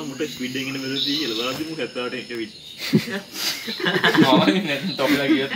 අහනවා මුට ස්පීඩ් එකකින් එන වෙලදී කියලා. වාදී මු 78 එක විත්. ආවනේ නැත්නම් තොපලා ගියත්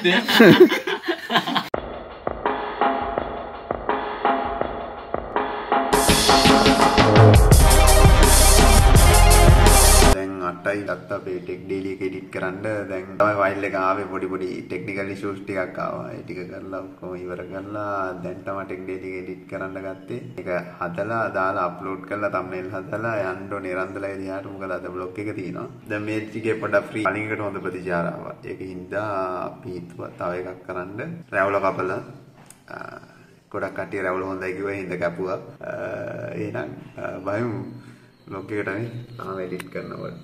අටයි ගත්තා අපේ ටෙක් ඩේලි එක එඩිට් කරන්න. දැන් තමයි ෆයිල් එක ආවේ. පොඩි ටෙක්නිකල් ඉෂුස් ටිකක් ආවා. ඒ ටික කරලා ඔක්කොම ඉවර කරලා දැන් තමයි ටෙක් ඩේලි එක එඩිට් කරන්න ගත්තේ. ඒක හදලා දාලා අප්ලෝඩ් කරලා thumbnail හදලා යන්න ඕනේ රන්දලා එදිහාට. මොකද අද බ්ලොග් එක තියෙනවා. දැන් මේ ටිකේ පොඩක් ෆ්‍රී කලින්කට හොඳ ප්‍රතිචාර ආවා. ඒකින්දා අපි හිතුවා තව එකක් කරන්න. රැවුල කපලා ගොඩක් කට්ටිය රැවුල හොඳයි කිව්වා හින්දා කැපුවා. එහෙනම් බයමු බ්ලොග් එකට නේ තාම එඩිට් කරනකොට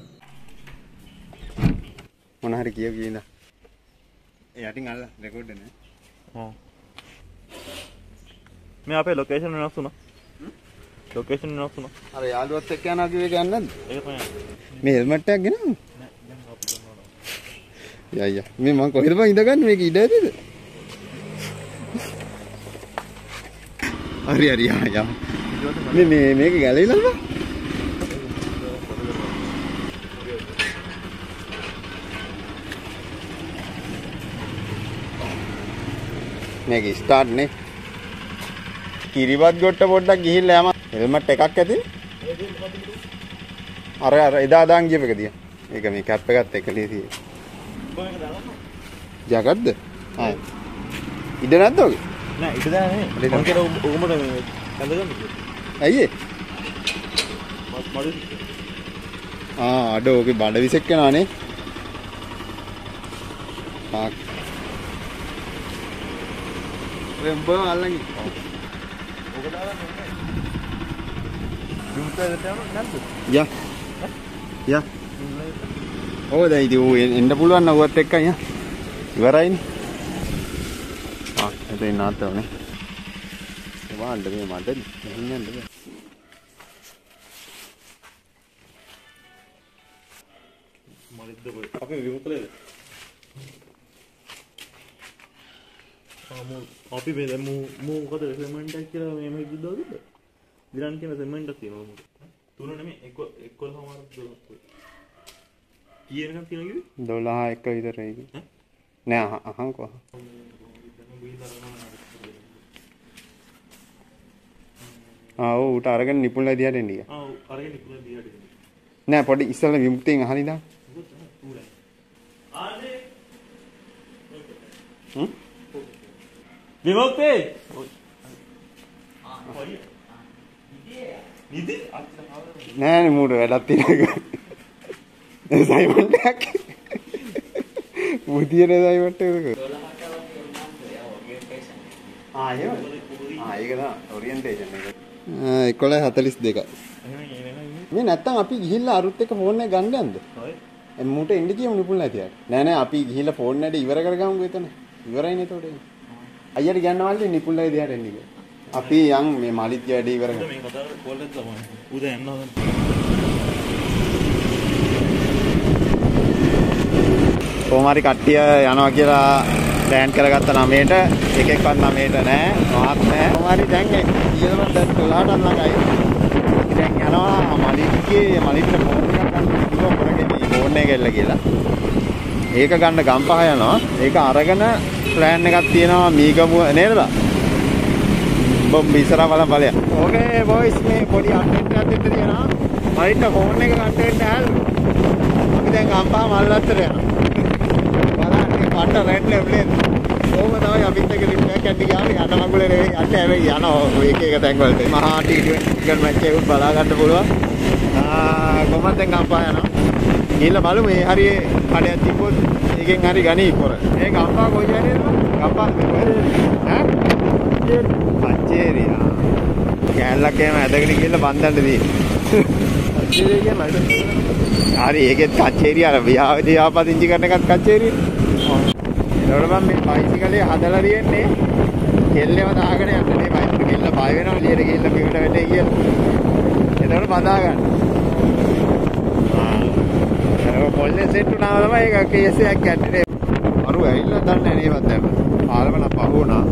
මොන හරි කියව කියනද යටින් අල්ල රෙකෝඩ් නේ ඔව් මේ අපේ ලොකේෂන් වෙනස් වුණා ලොකේෂන් වෙනස් වුණා අර යාළුවත් එක්ක යනවා කිව්වේ ගන්නේ නැද්ද ඒක තමයි මේ හෙල්මට් එකක් ගෙනවද යයියා මේ මං කොහෙද බං ඉඳගන්නේ මේක ඉඩ ඇතිද හරි යා මේ මේක ගැලවිලාද බං මේක ස්ටාර්ට් නේ කිරිවත් ගොට්ට පොඩ්ඩක් ගිහිල්ලා යම හෙල්මට් එකක් ඇති අර එදා දාන් ගියප එක දියා ඒක මේ කැප් එකත් එක්ක ලීසියේ කොහේද දාලා ජගත්ද ආ ඉඩ නැද්ද ඔගේ නෑ ඉඩ දාන්නේ මං කියන උඹට මේ කඳගන්න ඇයි අඩ ඔගේ බඩ විසෙක් වෙනානේ රෙම්බ අල්ලන් ඔක දාලා යා ඔය දැන් ඉතින් ඌ එන්න පුළුවන් නම් ඌවත් එක්ක අයියා ඉවරයිනේ එතෙන් නාත්තවනේ වාණ්ඩ මේ මඩ මෙහින් යන්න බෑ මරිද්ද බෝ අපි විමුක්තලේද අපි මේ දැන් මොකද සෙමන්ට් එක කියලා මේ මෙහෙ දුද්දාද විරන් කියන සෙමන්ට් එක තියෙනවා මොකද තුන නෙමෙයි 11 සමාන 12 කීයනකම් තියෙනවා කිව්වේ 12 එක විතර ඒක නෑ අහංකෝ ඔව් ඌට අරගෙන නිපුණලා දිහාට එන්න ගියා ඔව් අරගෙන නිපුණලා දිහාට එන්න නෑ පොඩි ඉස්සෙල්ලා විමුක්තියෙන් අහලා ඉඳන් ආනේ විමුක්ති නිදි නෑ මූඩ වැඩක් තියෙනවා සයිමන්ට් එකක් මුදියේ සයිමන්ට් එකක ඒක නා ඔරියන්ටේෂන් එක 11:42 මේ නැත්තම් අපි ගිහිල්ලා අරුත් එක ෆෝන් එක ගන්න යන්නද ඔය මූට එන්න කියමු නිපුණලා තියාට නෑ අපි ගිහිල්ලා ෆෝන් එක ඉවර කරගමුකෝ එතන ඉවරයිනේ එතකොට අයියට කියන්න වල්ලේ නිපුණලා දිහාට එන්න කියලා අපි යන් මේ මලිත් වැඩේ ඉවර කරමු මේ කතාව කෝල් එක තමයි උදේ යන්න ඕන කොමාරි කට්ටිය යනවා කියලා ප්ලෑන් කරගත්ත 9ට එකෙක්වත් 9ට නෑ මාත් නෑ කොමාරි දැන් ඊළඟ දැන් 12ට ළඟයි දැන් යනවා මලිත්ගේ මලිත්ට ෆෝන් එකක් ගන්න කිව්වා කරගෙන ෆෝන් එක එල්ල කියලා ඒක ගන්න ගම්පහ යනවා ඒක අරගෙන ප්ලෑන් එකක් තියෙනවා මීගමු නේද බොම්බ ඉස්සරහ බලන්න ඕකේ බොයිස් මේ පොඩි අප්ඩේට් එකක් දෙන්න තියෙනවා මලිත්ට ෆෝන් එක ගන්න වෙන්න ඇල්ලු අපි දැන් ගම්පහ මල්ලත්තර යනවා වට රෙඩ් ලෙව්ලෙන් ඕම තමයි අපිත් එක රිප්ලයි එකක් ගියාම යන මගුල නෙවෙයි යන්න හැබැයි යනවා එක එක තැන් වලට මහා T20 ක්‍රිකට් මැච් එකක් බලා ගන්න පුළුවන් කොහොමද දැන් ගම්පා යනවා ගිහලා බලමු මේ හරිය කඩයක් තිබ්බොත් එකෙන් හරි ගනී පොර මේ ගම්පා කොයි හරියද ගම්පා කොහෙද ඈ පච්චේරියා කැලලක් එහෙම ඇදගෙන ගිහලා බන්දන්න දී පච්චේරියා කියන්නේ හරි ඒකෙත් කච්චේරිය අර විහාරදී ආපදිංචි කරන එකත් කච්චේරිය ඒතකොට මම මේ බයිසිකලේ හදලා තියෙන්නේ කෙල්ලෙම දාගෙන යන්න නේ බයිසිකල් කෙල්ල බය වෙනවා එළියට ගිහිල්ලා පිට වැටේ කියලා ඒතකොට බදා ගන්න ඒක පොල්ලේ සෙට් වුණා තමයි ඒක කේස් එකක් ගැටේ අරු ඇවිල්ලා දන්නේ නේ නේවත් දැන් ආලවන පහ වුණා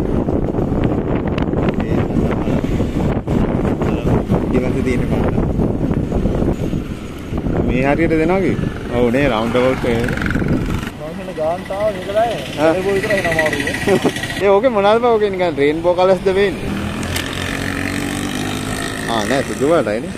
ඊවන්ත තියෙන පාඩම මේ හරියට දෙනවා කි. ඔව් නේ රවුන්ඩ් අවුට් එක. මම හිතන ගාන්තාව මේකලයි. ඒක විතර එන අමාරුයි. ඒ ඕකේ මොනවද බා ඕකේ නිකන් රේන්බෝ කලර්ස්ද වෙන්නේ. නෑ සුදු වලටයිනේ.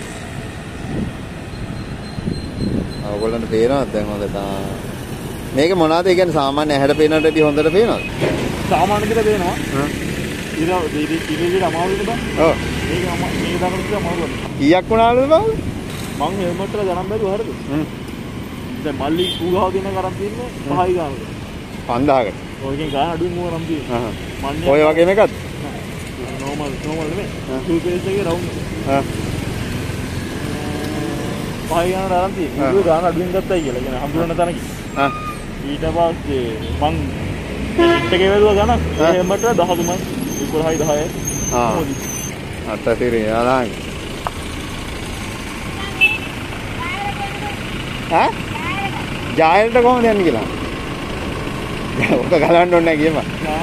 ඔයගොල්ලන්ට පේනවද දැන් හොඳට? මේක මොනවද? ඒ කියන්නේ සාමාන්‍ය ඇහැට පේනට වඩා හොඳට පේනවද? සාමාන්‍ය විදිහට පේනවා. ඉතින් අමාරුයිද බං? ඔව්. මේක දාගන්න අමාරුයි. කීයක් වුණාද බං? මං හෙල්මට් එක ගණන් බැලුවා හරිද? දැන් මල්ලි කූගාව දෙන කරන් තින්නේ 5යි ගානක. 5000කට. ඔයගෙන් ගාන අඩුවෙන් මොන කරන් තින්නේ. ඔය වගේම එකක්ද? නෝමල් නෙමෙයි. ෆුල් පේස් එකේ රවුන්ඩ්. 5යි ගාන දාලා තින්නේ. ඒක ගාන අඩුවෙන් ගත්තයි කියලා. කියන්නේ හම්බුනන තැනක. ඊට පස්සේ මං එකේ වැදුවා ගණන්. හෙල්මට් එක 13යි. 11යි 10යි. අත්තතිරි යාලං. ජායලට කොහොමද යන්නේ කියලා? ඔක ගලවන්න ඕනේ නැහැ කියපන්.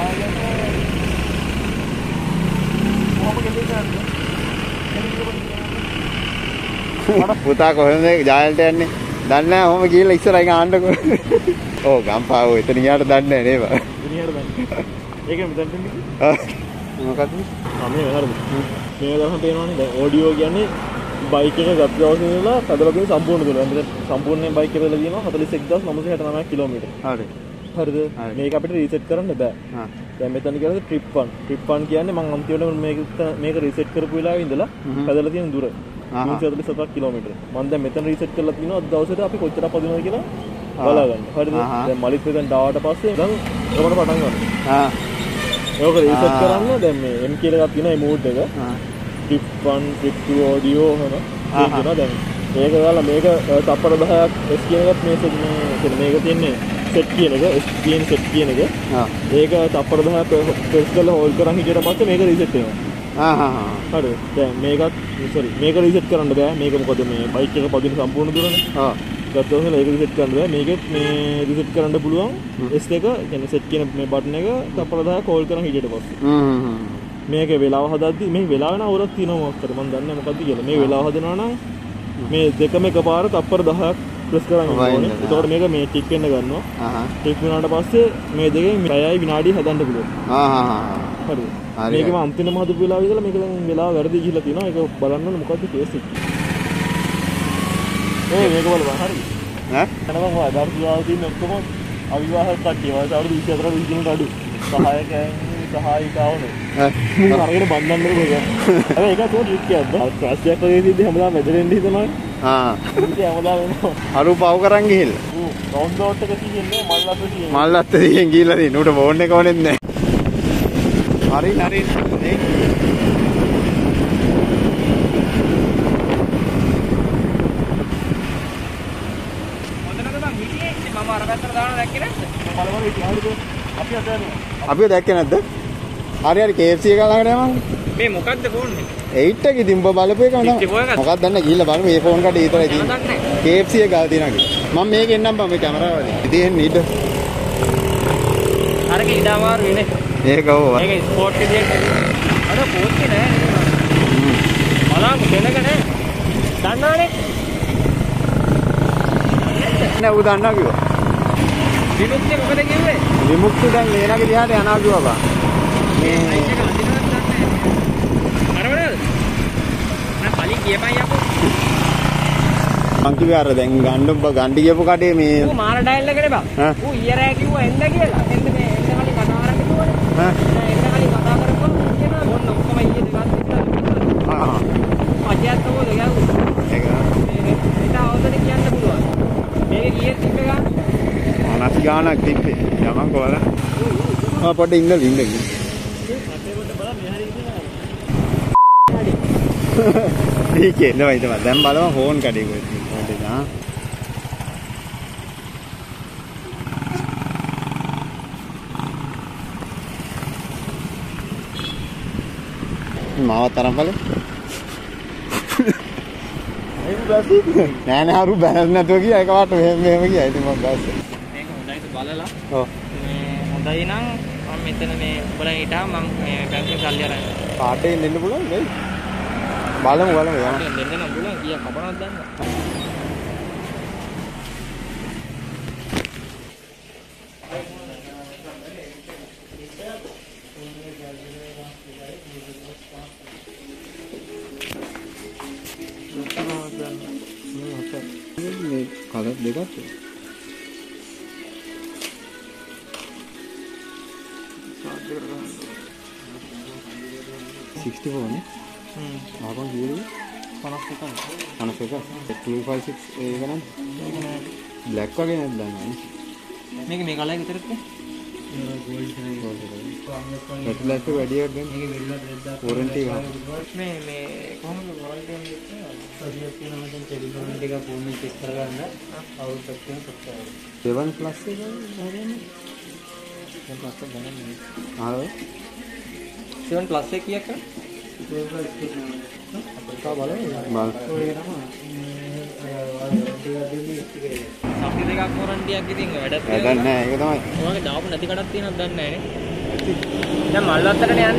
පුතා කොහෙන්ද ජායලට යන්නේ? දන්නේ නැහැ. ඔහොම ගිහලා ඉස්සරහින් ආන්නකෝ. ඔව් ගම්පාවෝ එතන ගියාට දන්නේ නැහැ නේද? එතනියට දන්නේ. ඒක මෙතනට ඉන්නේ. මොකද්ද? මේ හරිද? මේ ගහම පේනවනේ දැන් ඔඩියෝ කියන්නේ බයික් එක ගත්ත දවසේ ඉඳලා හදලා තියෙන සම්පූර්ණ දුර. මෙතන සම්පූර්ණයෙන් බයික් එක වෙලා තියෙනවා 41969 කිලෝමීටර්. හරි. හරිද? මේක අපිට රීසෙට් කරන්න බෑ. දැන් මෙතන කියන්නේ ට්‍රිප් 1. ට්‍රිප් 1 කියන්නේ මම අන්තිමට මේක රීසෙට් කරපු වෙලාවේ ඉඳලා හදලා තියෙන දුර. 347 කිලෝමීටර්. මම දැන් මෙතන රීසෙට් කරලා තිනවා අද දවසේට අපි කොච්චර පදිනවද කියලා බලා ගන්න. හරිද? දැන් මලිත් මෙතන ඩාවට පස්සේ දැන් ඔකට පටන් ගන්න. ඒක රීසෙට් කරන්න දැන් මේ M කියලා එකක් තියෙනවා මේ මෝඩ් එක. ට්‍රිප් 1 ට්‍රිප් 2 ඔඩියෝ එහෙම තියෙනවා දැන්. මේක ගාලා මේක තප්පර 10ක් S කියන එකත් මේක තියෙන්නේ සෙට් කියන එක S කියන සෙට් කියන එක. ඒක තප්පර 10ක් ප්‍රෙස් කරලා හෝල්ඩ් කරන් හිටියට පස්සේ මේක රීසෙට් වෙනවා. හරි. දැන් මේක රීසෙට් කරන්න බෑ. මේක මොකද මේ බයික් එක පදින සම්පූර්ණ දුරනේ. ගත්තොත් ඒක රීසෙට් කරන්න බෑ. මේකෙත් මේ රීසෙට් කරන්න පුළුවන් S එක කියන්නේ සෙට් කියන මේ බටන් එක තප්පර 10ක් හෝල්ඩ් කරන් හිටියට පස්සේ. මේකේ වෙලාව හදද්දි මේ වෙලාව නම් අවුරක් තියෙනවා මොකක්ද මම දන්නේ නැහැ මොකද්ද කියලා. මේ වෙලාව හදනවා නම් මේ දෙකම එකපාර තප්පර 10ක් ප්‍රෙස් කරන් ඉන්න ඕනේ. එතකොට මේක මේ ටික් වෙන්න ගන්නවා. ටික් වුණාට පස්සේ මේ දෙකෙන් පැයයි විනාඩිය හදන්න පුළුවන්. හරි. මේකම අන්තිමම හදපු වෙලාව ඉඳලා මේක දැන් වෙලාව වැරදි ගිහිල්ලා තියෙනවා. ඒක බලන්න ඕනේ මොකද්ද කේස් එක. මේක බලපන් හරිද? එනවා මම අදාළ තියෙන ඔක්කොම අවිවාහ කට්ටිය වයස අවුරුදු 24 23 අඩු. සහායික ආවනේ. මම අරගෙන බන්නන්න ඕනේ. හැබැයි ඒක තෝ ට්‍රික් එකක්ද? ක්‍රැෂ්යක් වගේ සිද්ධි හැමදාම වැදෙන්න හිතනවා. ඉතින් හැමදාම වෙනවා. අරු පව් කරන් ගිහිල්ලා. රවුන්ඩ් බෝට් එක තියෙන්නේ මල්ලත් තියෙන්නේ. මල්ලත් තියෙන් ගිහිල්ලා තියෙන. උඩ බෝන් එක ඕනෙත් නැහැ. හරි. මම අර පැත්තට දාන්න දැක්කේ නැද්ද? බලවල ඉතින් අපි අපිව දැක්කේ නැද්ද? හරි KFC එක ළඟට යමන්. මේ මොකද්ද ෆෝන් එක? 8 එක ඉතින් ඔබ බලපු එක නේද? මොකක්ද දන්නේ ගිහිල්ලා බලමු මේ ෆෝන් කඩේ විතරයි තියෙන්නේ. KFC එක ගාව තියෙනවා කිව්වා. මම මේකෙන් එන්නම් බං මේ කැමරාව වලින්. ඉතින් එන්න ඊට. අරක ඉඩ අමාරු වෙන්නේ. ඒක ඕව. මේක ස්පෝර්ට් විදියට. අර පොත්තේ නෑ. බලමු දෙනක නෑ. දන්නවනේ. නෑ ඌ දන්නවා කිව්වා. විමුක්තිය මොකද කිව්වේ? විමුක්තිය දැන් ලේනගේ දිහාට යනවා කිව්වා බං. මේ අයිස් එක අදිනවද දන්නේ නැහැ. අරවලද? මම කලින් කියපන් යකෝ. මං කිව්වේ අර දැන් ගන්න ඔබ ගණ්ඩි කියපු කඩේ මේ ඌ මාර ඩයල් එකනේ බං. ඌ ඊයරෑ කිව්වා එන්න කියලා. එන්න මේ එන්න කලින් කතා කරන්න කිව්වනේ. එන්න කලින් කතා කරපුවා කියනවා මොන්න ඔක්කොම ඊයේ දෙකක් විතර. අජයත් මොකද ගාවු? ඒක අවුදට කියන්න පුළුවන්. මේක කීයක් තිබ්බ ගන්න? අනස් ගානක් තිබ්බේ. යමන් කොහොල. පොඩ්ඩ ඉන්න. ඒකේ නෑ ඉතින් දැන් බලමු ෆෝන් කඩේ කොහෙද තියෙන්නේ. මාවත් තරම් බලන්න. නෑ අරු බැලන්න නැතුව ගියා එකපාරට මෙහෙම ගියා. ඉතින් මම බැස්සේ. මේක හොඳයිද බලලා. ඔව්. මේ හොඳයි නම් මම මෙතන මේ උඹලා හිටා මම මේ බැංකුවේ සල්ලි අරන්. කාටේ දෙන්න පුළුවන් නේ? බලමු යන්න. දෙන්න නම් පුළුවන් කීයක් කපනවද දන්නවද? මේ කලර් දෙකක් 64 නේ. ආපහු කීයද? 51. 256 ඒක නම් බ්ලැක් වගේ නැද්ද දන්නවනේ. මේක මේ කලර් විතරද? ගෝල්ඩ් ලයිෆ් එක වැඩි එකක් ගන්න. මේක වෙල්ලා රෙඩ් දාලා වොරන්ටි ගන්න. මේ කොහොමද වොරන්ටි එකක් තියෙන්නේ? තියෙනවා දැන් ටෙලිෆෝන් එක ෆෝන් එක චෙක් කරගන්න අවුරුද්දක් තියෙන සොෆ්ට්වෙයාර්. 7 ප්ලස් එක හරියන්නේ. 7 ප්ලස් එක ගන්න. ආව 7 ප්ලස් එක කීයක් කරා? 7 ප්ලස් එක අපිට බලන්න. ඔය එක තමයි. සම්පි දෙකක් වොරන්ටියක් ඉතින් වැඩක් නැහැ ඒක තමයි. ඔයාගේ දාපු නැති කඩක් තියෙනවද දන්නේ නැහැ නේ. දැන් මල් වත්තට යන්නේ.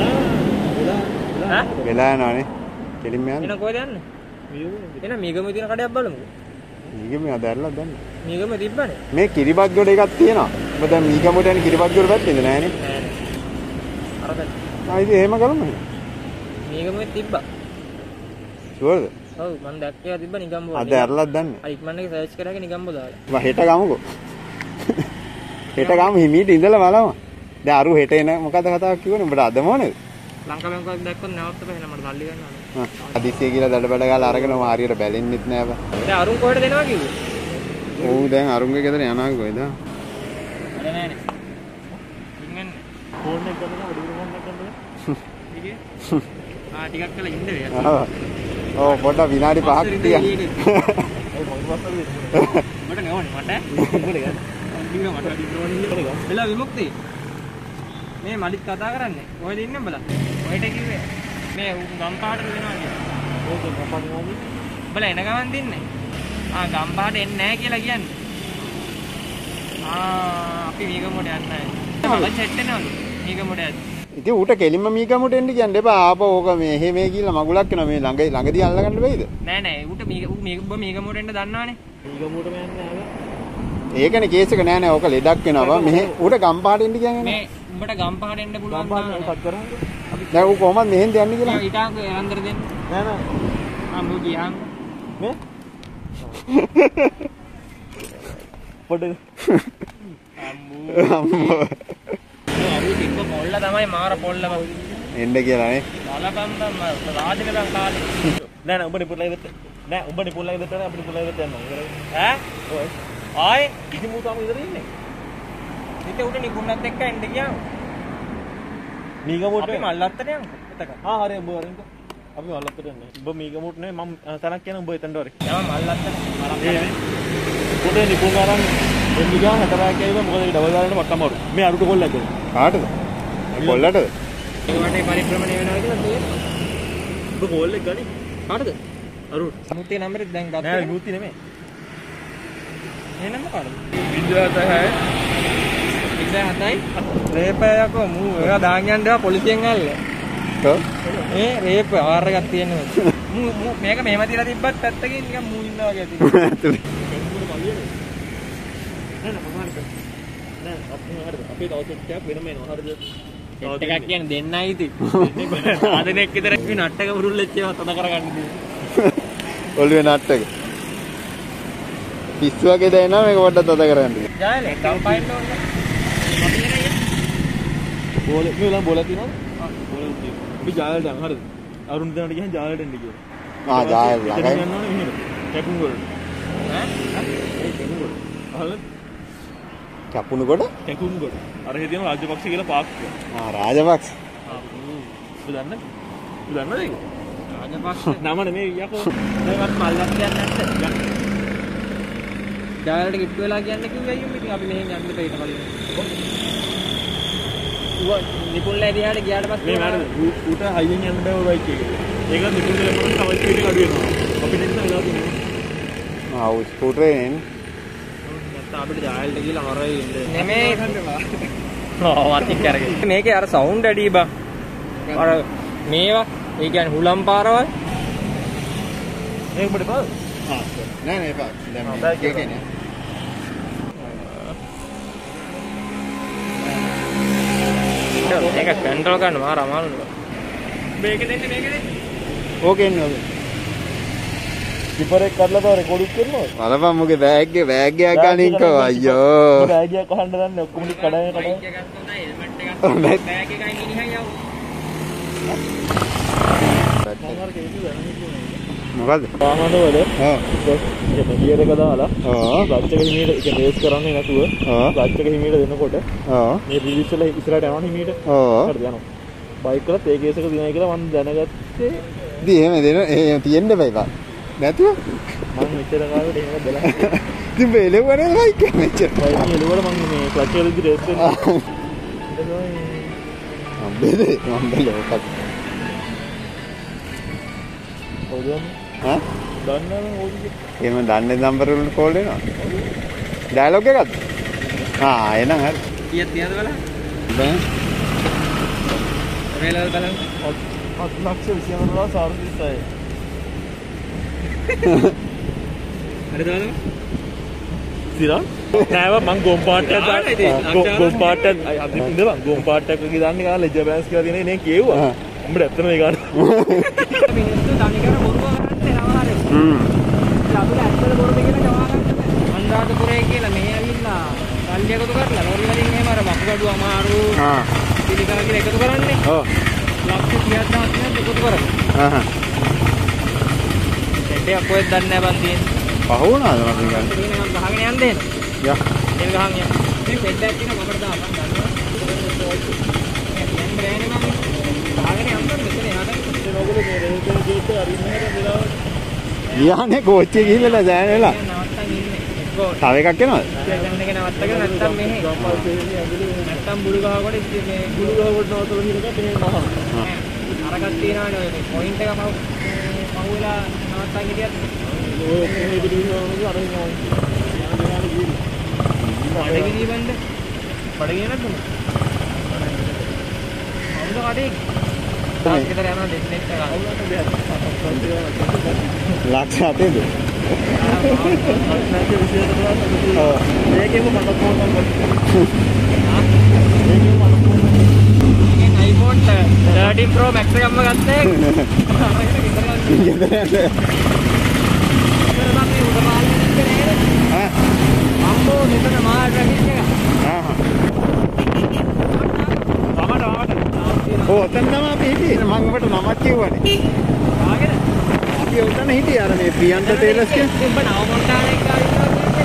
ඈ? වෙලා යනවානේ. කෙලින්ම යන්න. එන කොහෙද යන්නේ? එන මීගම තියෙන කඩයක් බලමුකෝ. මීගම අදල්ලා දන්න. මීගම තිබ්බනේ. මේ කිරිබත්ගොඩ එකක් තියෙනවා. ඔබ දැන් මීගමට යන කිරිබත්ගොඩ පැත්තේද නැහනේ. නෑ නෑ. අර පැත්ත. ඉතින් එහෙම කරමු. මීගම තිබ්බා. ෂුවර්ද? ඔව් මම දැක්කේ තිබ්බ නිගම්බෝ. අද ඇරලා දන්නේ. අර ඉක්මන් එකේ සර්ච් කරාගෙන නිගම්බෝ දාලා. මම හෙට ගමුකෝ. හෙට ගමු හිමීට ඉඳලා බලමු. දැන් අරු හෙට එන මොකද කතාවක් කිව්වනේ උඹට අද මොනේද? ලංකා බැංකුවක් දැක්කොත් නැවත්ත බෑ මට සල්ලි ගන්න ඕනේ. අදිසිය කියලා දඩබඩ ගාලා අරගෙන මම හරියට බැලෙන්නෙත් නෑ බා. දැන් අරුන් කොහෙට දෙනවා කිව්වේ? ඔව් දැන් අරුන්ගේ ගෙදර යනවා කොහෙද? අර නෑනේ. ඉන්නේ. ෆෝන් එක ගන්න ඔඩි ෆෝන් එක ගන්න. ඉතින් ටිකක් කළා ඉන්න වේ. ඔව් පොඩ්ඩක් විනාඩි 5ක් තියා. ඒ මොකද වස්තුද? මට නෝනේ මට. මොකද ගන්න? ඉන්න මට වැඩි නෝනේ ඉන්න. වෙලා විමුක්ති. මේ මලිත් කතා කරන්නේ. කොහෙද ඉන්නේ උඹලා? ඔයිට කිව්වේ. මේ ගම්පාට දෙනවා කියන්නේ. ඕක ගම්පාට නෝනේ. උඹලා එන ගමන් දින්නේ. ගම්පාට එන්නේ නැහැ කියලා කියන්නේ. අපි මීගමුඩ යන්නේ නැහැ. මම සෙට් වෙනවලු. මීගමුඩ යද්දි. ඉතින් ඌට කෙලින්ම මීගමුට එන්න කියන්න එපා. ආපහු ඕක මෙහෙ මේ කියලා මගුලක් වෙනවා මේ ළඟදී අල්ලගන්න බැයිද? නෑ නෑ ඌට මීගමුඩ එන්න දන්නවනේ. මීගමුටම යන්නේ නැහැ. ඒකනේ කේස් එක නෑ නෑ ඕක ලෙඩක් වෙනවා. මෙහෙ ඌට ගම්පාට එන්න කියන්නේ මේ උඹට ගම්පහට එන්න පුළුවන් ගම්පාට එකක් කරන්නේ. දැන් ඌ කොහමද මෙහෙන්ද යන්නේ කියලා? ඊටාකෝ එරන්දර දෙන්න. නෑ නෑ. මම ගියාම මේ පොඩ්ඩ අම්මෝ අපි තිබ්බ පොල්ල තමයි මාර පොල්ලම එන්න කියලා නේ. බලපන්නම් රාජක දන් කාලේ. නෑ නෑ උඹ නිපුල්ලා ඉදට නෑ උඹ නිපුල්ලා ඉදට නෑ අපිට නිපුල්ලා ඉදට යනවා. ඈ ඔය ආයේ ඉතින් මූ තාම ඉදට ඉන්නේ. ඉතින් උට නිකුණත් එක්ක එන්න ගියාම මීගමුට අපි මල්ලත්තට යමු. එතක. හරි උඹ වරින්කෝ. අපි මල්ලත්තට යන්නේ. උඹ මීගමුට නේ මම තනක් කියන උඹ එතනට වරි. යම මල්ලත්තට පොඩේ නිකුල් ගාරන් එන්න ගියා හතරක් ඇවිල්ලා මොකද ඒ ඩබල් ගාරන්න මක්කම වරු. මේ අරුට කොල්ල ඇද. කාටද? කොල්ලටද? ඒ වටේ පරික්‍රමණය වෙනවා කියලා තියෙන්නේ. උඹ කෝල් එක ගනි. කාටද? අරුට. මුත්තේ නම්බරේ දැන් ගත්තා. නෑ නූති නෙමෙයි. එහෙනම් මොකද? 27 7යි රේපයකෝ මූ ඒවා දාන් යන්න ඒවා පොලිසියෙන් ඇල්ල. මේ රේප ආර් එකක් තියෙනවා. මූ මේක මෙහෙම තියලා තිබ්බත් පැත්තකින් නිකන් මූ ඉන්නවා වගේ තියෙනවා. නෑ නෑ මොකක්ද? නෑ අපේ දවස් එකක් වෙනම එනවා. හරිද? එකක් කියන්නේ දෙන්නයි ඉතින්. ආදෙනෙක් විතර අපි නට්ටක මුරුල්ලෙච්ච ඒවා තද කරගන්න තියෙනවා. ඔළුවේ නට්ටක. පිස්සු වගේ දැනෙනවා මේක පොඩ්ඩක් තද කරගන්න. ජාලේ කම්පයින් ඕනේ. අපි එන්නේ. බෝල මේ උලන් බෝල තියෙනවද? බෝල තියෙනවා. අපි ජාලට යන්න හරිද? අරුණ දෙනාට ගියන් ජාලට එන්න කියලා. ජාල ළඟයි. යන්න ඕනේ මෙහෙට. කැපුම් වලට. ඈ? ඒ කැපුම් වලට. අහල කැපුණු කොට? කැපුම් වලට. අර හේදින රාජපක්ෂ කියලා පාක්. රාජපක්ෂ. ඔබ දන්නද? ඔබ දන්නද ඒක? රාජපක්ෂ නම නෙමෙයි යකෝ. ඒවත් මල්ලක් කියන්නේ නැද්ද? ජාලට කිට්ටු වෙලා කියන්නේ කිව්වයි යුම් ඉතින් අපි මෙහෙන් යන්න දෙපේ ඊට කලින්. ඌ නිකුල්ලා එදිහාට ගියාට පස්සේ මේ වැඩ ඌට හයියෙන් යන්න බෑ ඔය බයික් එකේ. ඒක නිකුල් දෙලම තමයි ස්පීඩ් එක අඩු වෙනවා. අපිට ඉන්න වෙලා තියෙනවා. ඌ ස්කූටරේ එන්නේ. නැත්නම් අපිට ජාලට ගිහලා හරයි ඉන්නේ. නෙමෙයි. වාතික් කරගෙන. මේකේ අර සවුන්ඩ් ඇඩි බං. අර මේවා ඒ කියන්නේ හුලම් පාරවල්. මේක උඹට පාද? නෑ නෑ එපා. දැන් මේකේ නේ. ඒක කන්ට්‍රෝල් කරන්න මාර අමාරුයි. මේක දෙන්න මේක දෙන්න. ඕකේ එන්නේ ඕකේ. ස්කිපර් එක කඩලා තව රෙකෝඩ් කරනවා. බලපන් මොකේ බෑග් එක අනිකෝ අයියෝ. බෑග් එක අහන්න දන්නේ ඔක්කොම ටික කඩාගෙන බයික් එකක් හොඳයි හෙල්මට් එකක් හොඳයි බෑග් එකයි මිනිහයි යවු. මොකද්ද? වාහන වල ගියර් එක දාලා ක්ලච් එක හිමීට ඒක රේස් කරන්නේ නැතුව ක්ලච් එක හිමීට දෙනකොට මේ රිලිස් වල ඉස්සරහට යනවා හිමීට. හරිද යනවා. බයික් වලත් ඒ කේස් එක දිනයි කියලා මම දැනගත්තේ. ඉතින් එහෙම තියෙන්න බෑ බා. නැතුව මම මෙච්චර කාලෙට එහෙම බලන්නේ. ඉතින් බෙලෙවනේ බයික් එක මෙච්චර. බයික් එලවල මම මේ ක්ලච් වල ඉදි රේස් කරනවා. මම බෙලේ ඔකත්. ඔයගොල්ලෝ ඈ දන්නවද ඕඩිය? එහෙම දන්නේ නම්බර වලට කෝල් වෙනවා. ඩයලොග් එකක්ද? එහෙනම් හරි. කීයක් තියනද බලන්න. බෑ. රේලවල් බලන්න. 7,29,000 සාර්ථකයි. හරිද බලන්න. සිරා නෑව මං ගොම් පාට්ටයක් ගොම් පාට්ටයක් අද ඉඳලා ගොම් පාට්ටයක් වගේ දාන්නේ කාලා ලෙජර් බෑන්ස් කියලා තියෙන නේ කියෙව්වා. උඹට ඇත්තම ඒ ගන්න. මිනිස්සු තනිකර බොරුව කරන්නේ නවහරේ. අපිට ඇත්තට බොරුද කියලා ජවා ගන්න බෑ. අනුරාධපුරේ කියලා මෙහෙ ඇවිල්ලා කල්ලි එකතු කරලා ලෝරි වලින් එහෙම අර මකුගඩුව අමාරු පිළිකා කියලා එකතු කරන්නේ. ඔව්. ලක්ෂ 30,000 ක් එකතු කරලා. දෙයක් කොහෙද දන්නේ නැහැ බන් තියෙන්නේ. පහ වුණාද මම ගන්න. තියෙනවා ගහගෙන යන්න දෙන්න. යා. එල් ගහන් යන්න. මේ පෙඩ්ඩක් තියෙන කොකට දාපන් ගන්නවා. යන්න බෑනේ මම. ගහගෙන යන්න මෙතන එහාට. ඉතින් ඔයගොල්ලෝ මේ රේල්වේ ගේට් එක අරින්න හැද වෙලාවට. ගියානේ කෝච්චිය ගිහිල්ලා දැන් වෙලා. නවත්තන් ඉන්නේ. එක්කෝ තව එකක් එනවද? ස්ටේෂන් එකේ නවත්තගෙන නැත්තම් මෙහෙ. නැත්තම් බුළු ගහකොට මේ ගුළු ගහකට නවත්තලා කියන එක මෙහෙම මහා. අරකට තියනවනේ ඔය පොයින්ට් එක පහුවෙලා නවත්තන් හිටියත් ඔය කොහේ ඉදිරියවද අර යනවා. යනවා ගිහින්. බඩගිනි බන්ද. බඩගිනි නැද්ද? අවුද කඩේ. තාක් විතර යනවා දෙන්නෙක් එක. අවුලට බෑ. ලක්ෂ 8ද? මේකෙම මට ෆෝන් නම්බර්. මේකෙන් iPhone 13 Pro Max එකක්ම ගත්තේ. ගෙදර යන්න. අම්මෝ මෙතන මාල් ට්‍රැෆික් එක. ඔතන තමයි අපි හිටියේ. මම ඔබට නමක් කිව්වනේ. ආගෙන අපි ඔතන හිටියේ අර මේ ප්‍රියන්ත ටේලර්ස් කියන්නේ. උඹ නව මොන්ටාන එක ආවිල්ලා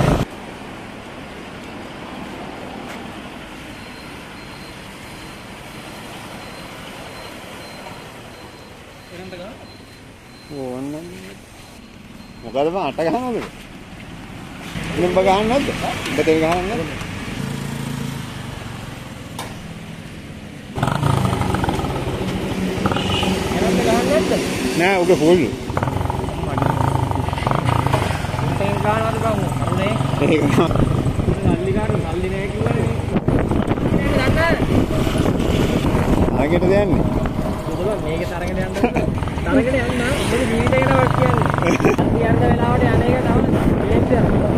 ඕන්න මොකද මම අට ගහනවද? උඹ ගහන්නේ නැද්ද? උඹ තේ ගහන්නේ නැද්ද? නෑ උගේ ෆුල්. තෙන් ගන්නවද බං අරුනේ? ඒක සල්ලි ගන්න සල්ලි නෑ කිව්වනේ. නේද? ආගෙට දෙන්නේ. මොකද මේකේ තරගෙන යන්න. තරගෙන යන්න මොකද ජීවිතේ ගැනවත් කියන්නේ. කියන්න වෙලාවට යන්නේ එක තව ලේට් යනවා.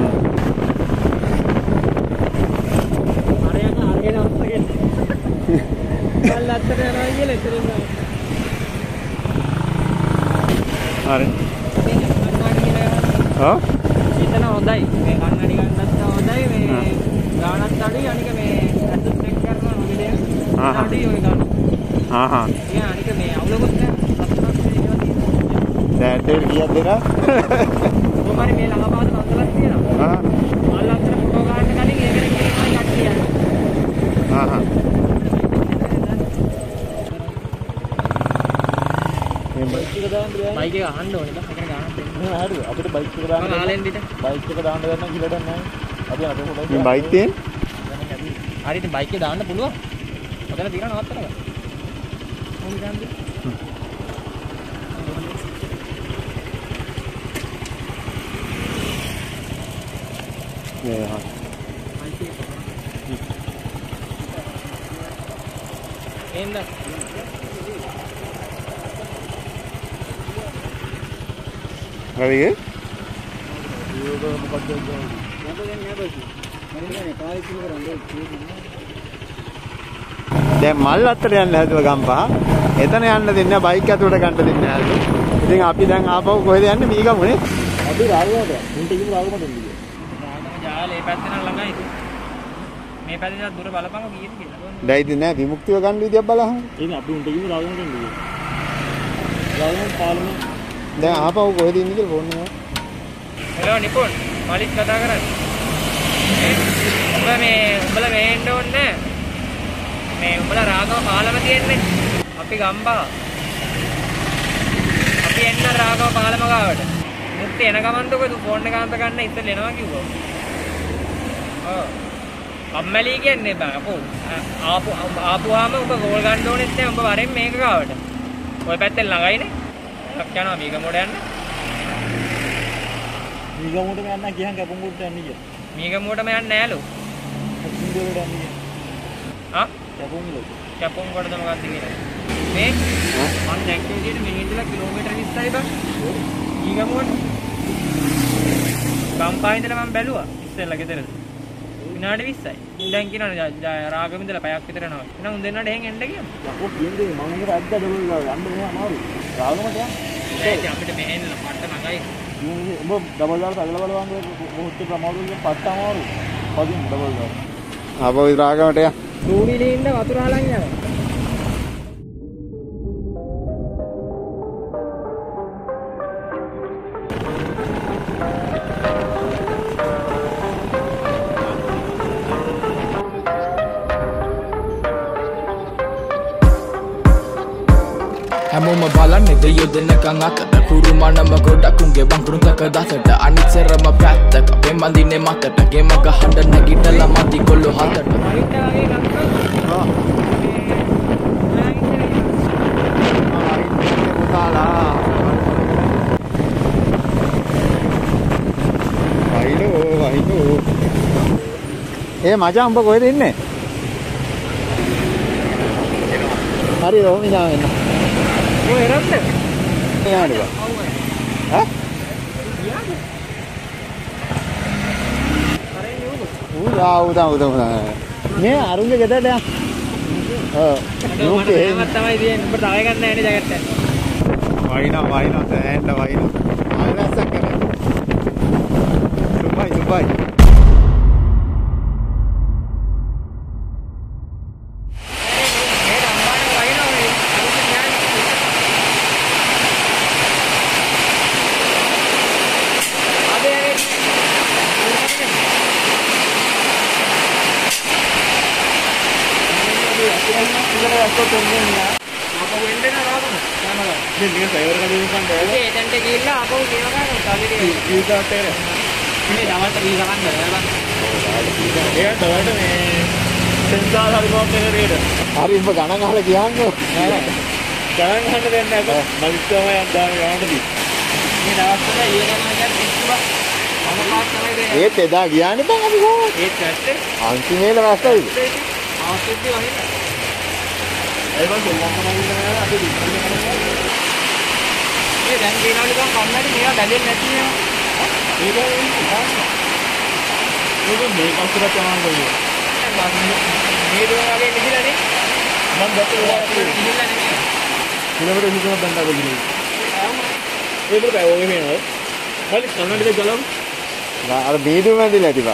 අරයන් අරගෙන අවස්ථගෙන. කල්ලාත්තර යනවා කියලා ඉතින් නෑ. හරි. ඔව්. ඉතන හොඳයි. මේ කන්නඩි ගන්නත් හොඳයි. මේ ගානත් අඩුයි. අනික මේ ඇසස් චෙක් කරනවා මොකද? අඩුයි ඔය ගාන. ඒ අනික මේ අවුලකුත් නෑ. දැන් කීයක් දෙනා? කොහොමරි මේ ළඟපාත පන්සලක් තියෙනවා. මල් අතර ෆොටෝ ගන්න කලින් ඒකනේ කියනවා කට්ටිය. බයික් එක අහන්න ඕනේ බං. ඒකනේ ගානක් දෙන්න. නෑ හරි අපිට බයික් එක දාන්න. මම ආලෙන් දිට. බයික් එක දාන්න ගන්න කිලඩක් නැහැ. අපි අපේ හොටයි. මේ බයික් තියෙන? හරි ඉතින් බයික් එක දාන්න පුළුවන්. ඔතන තියන නවත්තනවා. මොකද ගන්නේ? Yeah. එන්න. හරිද? දැන් මල් අත්තට යන්න හැදුවා ගම්පහ. එතන යන්න දෙන්නේ බයික් ඇතුලට ගන්න දෙන්නේ නැහැ. ඉතින් අපි දැන් ආපහු කොහෙද යන්නේ? මීගමුනේ. අපි රාගමට උන්ට කිව්ව රාගමට එන්නේ කියලා. රාගම ජාලේ පැත්තේ නම් ළඟයි. මේ පැත්තේ දුර බලපංග කීයද කියලා. දැන් ඉතින් නෑ විමුක්තිය ගන්න විදියක් බලහන්. ඒක අපි උන්ට කිව්ව රාගමට එන්නේ කියලා. රාගම පාලම දැන් ආපහු කොහෙද ඉන්නේ කියලා ෆෝන් එක. හෙලෝ නිපුන් මාලික් කතා කරන්නේ. උඹලා මෙහෙන්න ඕනේ මේ උඹලා රාගම පාලම තියෙන්නේ. අපි ගම්බා. අපි එන්න රාගම පාලම ගාවට. මුක්ති එන ගමන්දක දු ෆෝන් එක අන්ත ගන්න ඉතින් එනවා කිව්වා. ඔව්. අම්මලී කියන්නේ බං අපෝ. ආපුවාම උඹ ගෝල් ගන්න ඕනෙත් නෑ උඹ වරෙන් මේක ගාවට. ඔය පැත්තෙන් ළඟයිනේ. ලක් යනවා මේක මොඩ යන්න. මීගමුවට යන්න කියන් කැපුම්ගොඩට යන්නේ කියලා. මීගමුවටම යන්නේ නෑලු. කැපුම්ගොඩට යන්නේ. ආ? කැපුම්ගොඩ. කැපුම්ගොඩද මොකක්ද කියන්නේ? මේ මම දැක්කේ විදිහට මෙහෙන් ඉඳලා කිලෝමීටර් 20යි බං. මීගමුවට. ගම්පා ඉඳලා මම බැලුවා ඉස්සෙල්ලා ගෙදරද. විනාඩි 20යි. දැන් කියනවා රාගම ඉඳලා පැයක් විතර යනවා. එහෙනම් උන් දෙන්නට එහෙන් එන්න කියමු. ඔව් කියන්නේ මම නේද අද්ද ඩබල් ගාව යන්න මෙහා අමාරු. රාගමට යන්න. ඒක අපිට මෙහෙන් මට නගයි. උඹ ඩබල් දාලා තගල බලවන්න මොහොත් ප්‍රමාද වලින් පට්ට අමාරු. පදින් ඩබල් දාලා. ආපහු රාගමට යන්න. සූවිලේ ඉන්න වතුර හලන් යනවා. හැමෝම බලන්නේ දෙයෝ දෙනකන් අතට කුරුමනම ගොඩක් උන්ගේ බංකුරුතක දසට අනිත්සරම පැත්තක පෙම්බඳින්නේ මතට ගෙම ගහන්න නැගිටලා මදි කොල්ලෝ හතට ඒ මචං උඹ කොහෙද ඉන්නේ? හරි ඔහොම ඉඳන් එන්න. ඔය එරන්ද? යාළුවා. ඈ? උදා. මේ අරුන්ගේ ගෙදරට යන්න. ඔව්. මට තමයි තියෙන්නේ. උඹ තව ගන්න නැහැ නේ ජගත්ත. වයින්නවා දැන් වයින්නවා. ආයෙත් කරේ. දුබයි. හරි උඹ ගණන් අහලා කියන්නකෝ. ගණන් ගන්න දෙන්නේ නැහැ. මලික් තමයි අදාන ගානටදී. මේ දවස්වල ඊළඟට කිව්වා මම පාස් තමයි දෙන්නේ. ඒත් එදා ගියානේ බං අපි කොහොමද? ඒත් ඇත්තේ අන්තිමේල වැස්සයිද? ආසෙද්දි වහින්න. ඒක සෙල්ලම් කරනවා අපි දිස්සන්නේ කරනවා. මේ දැන් කියනවා නිකන් කන්නඩි මේවා බැලෙන්නේ නැති නේද? ඒක මේ කවුරුත් යනවා කියන්නේ. මේ දුර වගේ නිදිලානේ. මම දැක්කේ නිදිලා නෙමෙයි. කිලෝමීටර් 20ක් බඳා ගොඩිනේ. ඒක බෑ ඔය වෙනවා. මලික් කන්නඩිද ගලවමු. අර බීදුම ඇදිලා තිබා.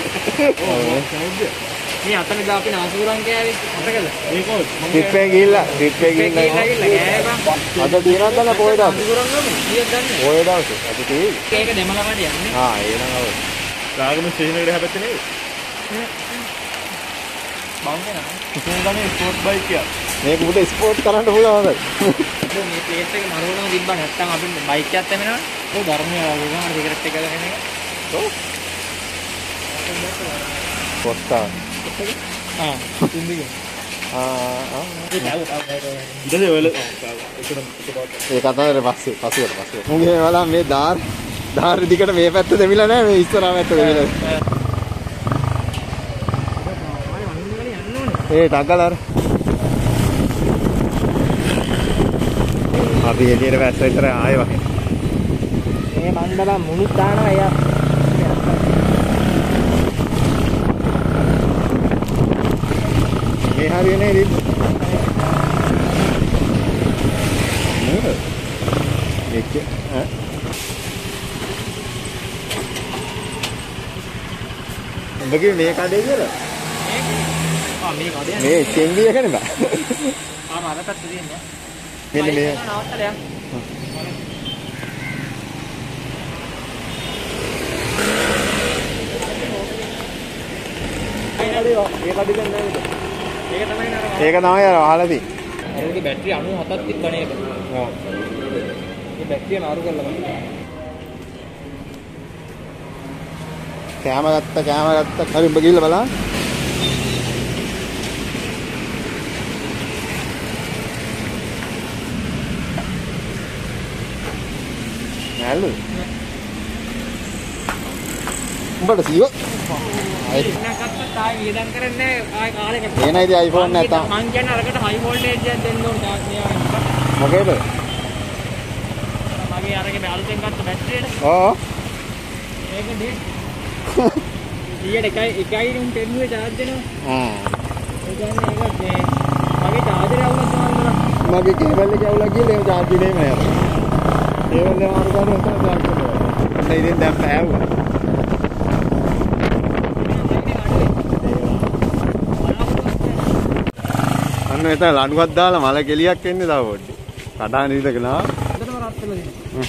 මේ අතනදා අපි නාසුරන් කෑවේ මතකද? ඒක ට්‍රිප් එක ගිහිල්ලා ගෑවේ බං. අද දිනක් ගන්න පොය දවස්. නාසුරන් ගමු. කීයක් ගන්නද? පොය දවස්. අද තියෙයි. ඒක දෙමළමඩ යන්නේ. ඒ නම් අවුල්. රාගම ස්ටේෂන් එකට හැපෙත්තේ නෙවෙයි. බං ඉතින් ස්පෝර්ට් බයික් එක. මේක උඩ ස්පෝර්ට් කරන්න පුළුවන්ද? මේ ප්ලේස් එක මරුවනම තිබ්බා නැත්තම් අපි බයික් එකක් තැමෙනවා. ඔය ධර්මය වගේ සිගරට් එක ගන්න එක. ඔව්. පොස්තා. ඉන්දික. ඒ කතාවේ පස්සේ. මුගේ වලා මේ ධාර දිකට මේ පැත්ත දෙමිලා නැහැ මේ ඉස්සරහා පැත්ත දෙමිලා. ඒ ටග්ගලර. අපි එළියට වැස්ස විතර ආයෙ වගේ. මේ මණ්ඩලම් මුණුත් දානවා එයා. මේ හරියනේ ඉතින්. නේද? එක්ක උඹගේ මේ කඩේ කියලා. මේ කඩේ මේ කෙන්ඩි එක නේද? අර පැත්තේ තියෙන්නේ. මෙන්න මේ. නවත්තලා යන්න. ඒක තමයි අර අහලා තියෙන්නේ. ඒකේ බැටරි 97ක් තිබ්බනේ ඒක. ඔව්. මේ බැටරිය මාරු කරලා බලන්න. කැම ගත්ත. හරි උඹ ගිහිල්ලා බලන්න. නෑලු. උඹට සීව. ඉන්නකත් ආයි වියදම් කරන්නේ ආයි කාලයකට. එනයි ඉතින් iPhone නැත්තම්. මං කියන්නේ අරකට හයි වෝල්ටේජ් එකක් දෙන්න ඕන තාක් මේවා. මොකේද? මගේ අරගේ අලුතෙන් ගත්ත බැටරියට. ඕ. ඒක නේ. ඊයට එකයි රුම් පෙන්නුවේ charge දෙනවා. ඒ කියන්නේ ඒක මේ මගේ charger එක අවුලක් තමයි. මගේ කේබල් එක අවුලක් ගිහලා ඒක charge දෙන්නේ නැහැ. කේබල් එක මාරු කරලා ඔතන charge කරනවා. ඒ ඉතින් දැන් පෑවුවා. අන්න එතන ලණුවක් දාලා මල කෙලියක් එන්නේ තව පොඩ්ඩේ. කඩාන ඉඳගෙන ආ. හොඳටම රත් වෙලා දෙනවා.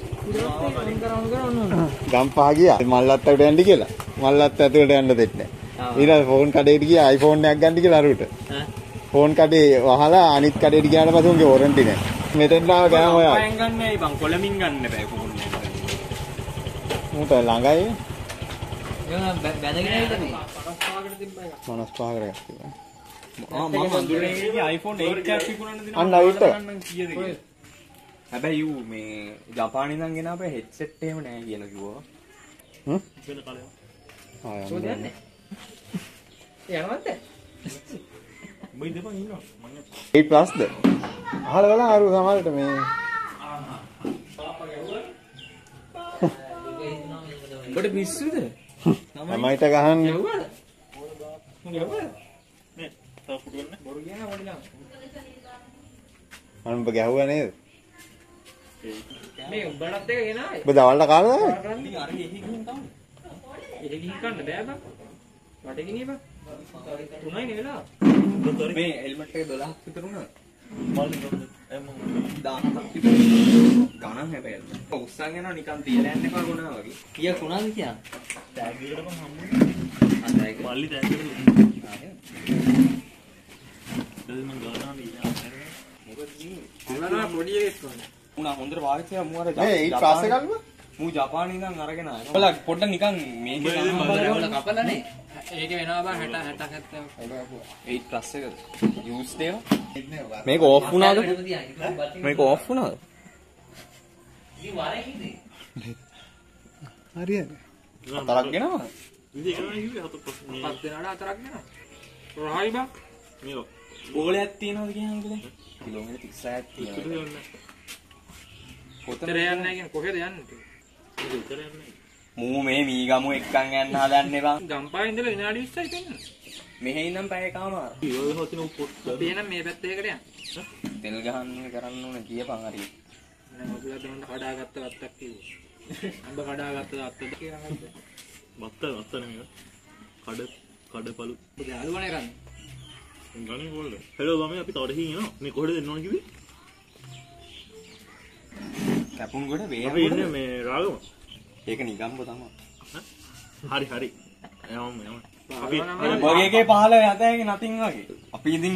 ගම් පහ ගියා. මල්ලත්තට යන්න කියලා. මල්ලත්ත ඇතුළට යන්න දෙන්නේ නැහැ. ඊළඟ ෆෝන් කඩේට ගියා iPhone එකක් ගන්න කියලා අරුට. ෆෝන් කඩේ වහලා අනිත් කඩේට ගියාට පස්සේ උන්ගේ වොරන්ටි නැහැ. මෙතෙන් ආව ගෑම ඔයා. පයෙන් ගන්නයි බං කොළමින් ගන්න බෑ ෆෝන් එක. උන්ට ළඟයි. ඒක බැඳගෙන ඉඳලා 55කට තිබ්බා එක. 55කට ගත්තා. මම හඳුනන්නේ iPhone 8 එකක් විකුණන්න දෙනවා. අන්න අවිත. කීයද කියලා. හැබැයි ඌ මේ ජපානයේ ඉඳන් ගෙන අපේ හෙඩ්සෙට් එහෙම නැහැ කියලා කිව්වා. වෙන කාලේ. කොහෙද යන්නේ? යනවද? උඹ ඉඳපන් ඉන්නවා. 8 ප්ලස්ද? අහලා බලන්න අරු සමහරට මේ උඹට පිස්සුද? ළමයිට ගහන්නේ. නේ තව ෆුටු වෙන්න. බොරු කියනවා වඩිලා. අනුඹ ගැහුවා නේද? මේ උඹලත් එක ගෙන ආයේ. ඔබ දවල්ට කාලා දාන්නේ? කරන්නේ අර එහි ගිහින් තමයි. එහි ගිහින් කන්න බෑ බං. වටේ ගෙනියපන්. 3යි නේ වෙලා. මේ හෙල්මට් එක 12ක් විතර උනා. මල් දෙන්න. එම් 17ක් විතර. ගණන් හැබැයි. උස්සන් යනවා නිකන් තියලා යන්න එපා ගුණා වගේ. කීයක් උනාද කියන්නේ? ටැග් එකකට මම හම්බුනේ. අන්දයික. මල්ලි ටැග් එකට. දැන් මම ගානවා ඊට. මොකද මේ පොඩි එකෙක් වුණා. උනා හොඳට පාවිච්චි කරා මූ අර 8 ප්ලස් එක ගන්නවා? මූ ජපානයේ ඉඳන් අරගෙන ආවා. ඔයාලා පොඩ්ඩක් නිකන් මේකේ ගන්න කපලානේ. ඒකේ වෙනවා බං 60 70 8 ප්ලස් එකද? යූස් දේවා. මේක ඕෆ් වුණාද? මේක ඕෆ් වුණාද? ඉතින් වරේ කිව්වේ. හරියද? තරක් ගෙනවා. ඉතින් ඒක නෑ කිව්වේ හතක් පස් මේ. පස් දෙනාට හතරක් ගෙනවා. රහයි බං. මේක. ගෝලයක් තියනවද කියන්නේ? කිලෝමීටර් 36ක් තියෙනවා. කොතනද යන්නේ කියන්නේ කොහෙද යන්නේ? උත්තර යන්නේ. මූ මේ මීගමු එක්කන් යන්න හදන්නේ බං. ගම්පාවේ ඉඳලා විනාඩි 20යි පෙන්න. මෙහෙ ඉඳන් පැය එකමාර. ඔය හොතින උපොත්. අපි එනම් මේ පැත්තේ එකට යන්න. තෙල් ගහන්න කරන්න ඕනේ කියපන් හරියට. නෑ ඔබලා දන්න කඩාගත්ත වත්තක් කිව්වා. අඹ කඩාගත්ත වත්තද කියලා හරිද? වත්ත නෙමෙයි. කඩපලු. ඔබ යාළුවනේ කරන්නේ. ගණන් කොල්ල. හෙලෝ මම අපි තවද හිටිනවා. මේ කොහෙද දෙන්න ඕන කිව්වේ? කැපුම් කොට අපි වේග ඉන්නේ මේ රාගම. ඒක නිගම්බ තමයි. හරි. යමු. අපි ඔයගේ 15 යතේ නතින් වගේ. අපි ඉතින්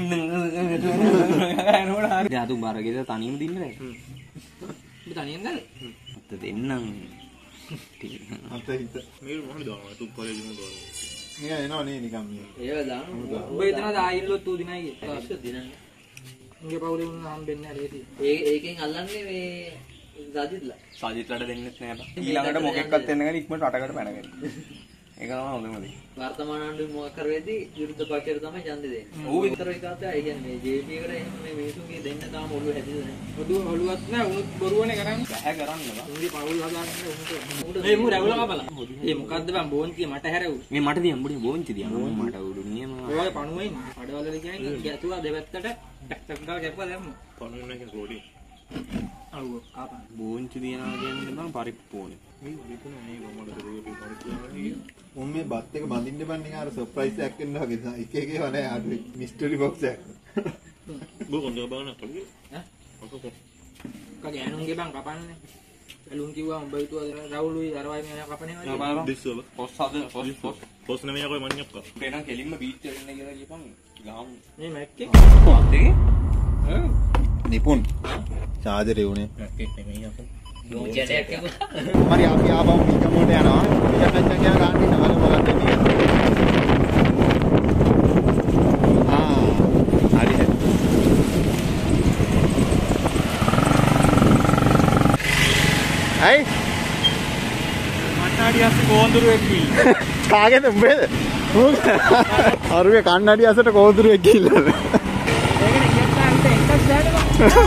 නෝඩ හරි. දැන් අතුම් බාරගෙද තනියම දින්න බෑ. ඔබ තනියෙන් ගාද? අත දෙන්නම්. අත හිත. මේ මොහොමද දානවා? තුන් කොලේ දිනු දානවා. නිකන් එනවා නේ නිකන් මේ. ඒව දානවා. ඔබ එතනද ආයිල්ලොත් ඌ දිනයි ගියේ. අවශ්‍ය දිනන්නේ. උන්ගේ පවුලේ උන් හම්බෙන්නේ හරියදී. ඒකෙන් අල්ලන්නේ මේ සාජිත්ලට දෙන්නෙත් නෑ බං. ඊළඟට මොකෙක්වත් එන්න ගන්නේ ඉක්මනට අටකට පැනගෙන. ඒක තමයි හොඳම දේ. වර්තමාන ආණ්ඩුවේ මොකක් කරවේදී විරුද්ධ පක්ෂයට තමයි ඡන්දෙ දෙන්නේ. ඌ විතර විකාතය ඒ කියන්නේ මේ JP එකට එහෙම මේ මිනිසුන්ගේ දෙන්න තාම ඔළුව හැදිලා නැහැ. ඔළුවත් නෑ උනුත් බොරුවනේ කරන්නේ. බෑ කරන්න බං. උන්ගේ පවුල් හදාගන්න උන්ට. මේ මූ රැවුල කපලා. ඒ මොකද්ද බං බෝන්තිය මට හැරෙව්වා. මේ මට දියම් බුඩි බෝන්ති දියම්. මට උඩු නියම. ඔය පණුවේ ඉන්නේ. අඩවල කියන්නේ ගැතුවා දෙවැත්තට ටක් ටක් ගාලා කැපුවා දැම්මා. පණුවෙන් නැගෙන රෝඩි. අව කාපන්. බෝන්ති දියනවා කියන්නේ බං පරිප්පෝනේ. මේ විකුණේ මේ මොකටද රෝඩි පරිප්පෝනේ. උන් මේ බත් එක බඳින්න බෑ නිකන් අර සර්ප්‍රයිස් එකක් වෙන්න වගේ එක එක ඒවා නෑ අඩුයි මිස්ටරි බොක්ස් එකක් බොකොන්ද බලන්න අපලි කගේ අනුන්ගේ බං කපන්නේ එළුන් කිව්වා උඹ හිතුවා රවුලුයි අරවයි මේ කපන්නේ වගේ දිස්සල පොස් හද පොස් නෙමෙයි යකෝ මඤ්ඤක්ක එනං කෙලින්ම බීච් එකට එන්න කියලා කියපන් ගහමු මේ මැක්කේ දෙකේ නිපුන් චාර්ජරේ උනේ මැක්කෙක් නෙමෙයි යකෝ යෝජනයක් කිව්වා මරි අපි ආපහු පිටමෝට යනවා ඊට පස්සේ කියන ගාන ඉන්න බලමු මොකක්ද කියන්නේ හරි හරි ඇයි කන්නඩි අස්සේ කෝඳුරුවෙක් කිල්ල කාගෙද උඹේද අරුවේ කන්නඩි අසට කෝඳුරුවෙක් කිල්ලද ඒකනේ කියන්න අන්ත එකක් දානවා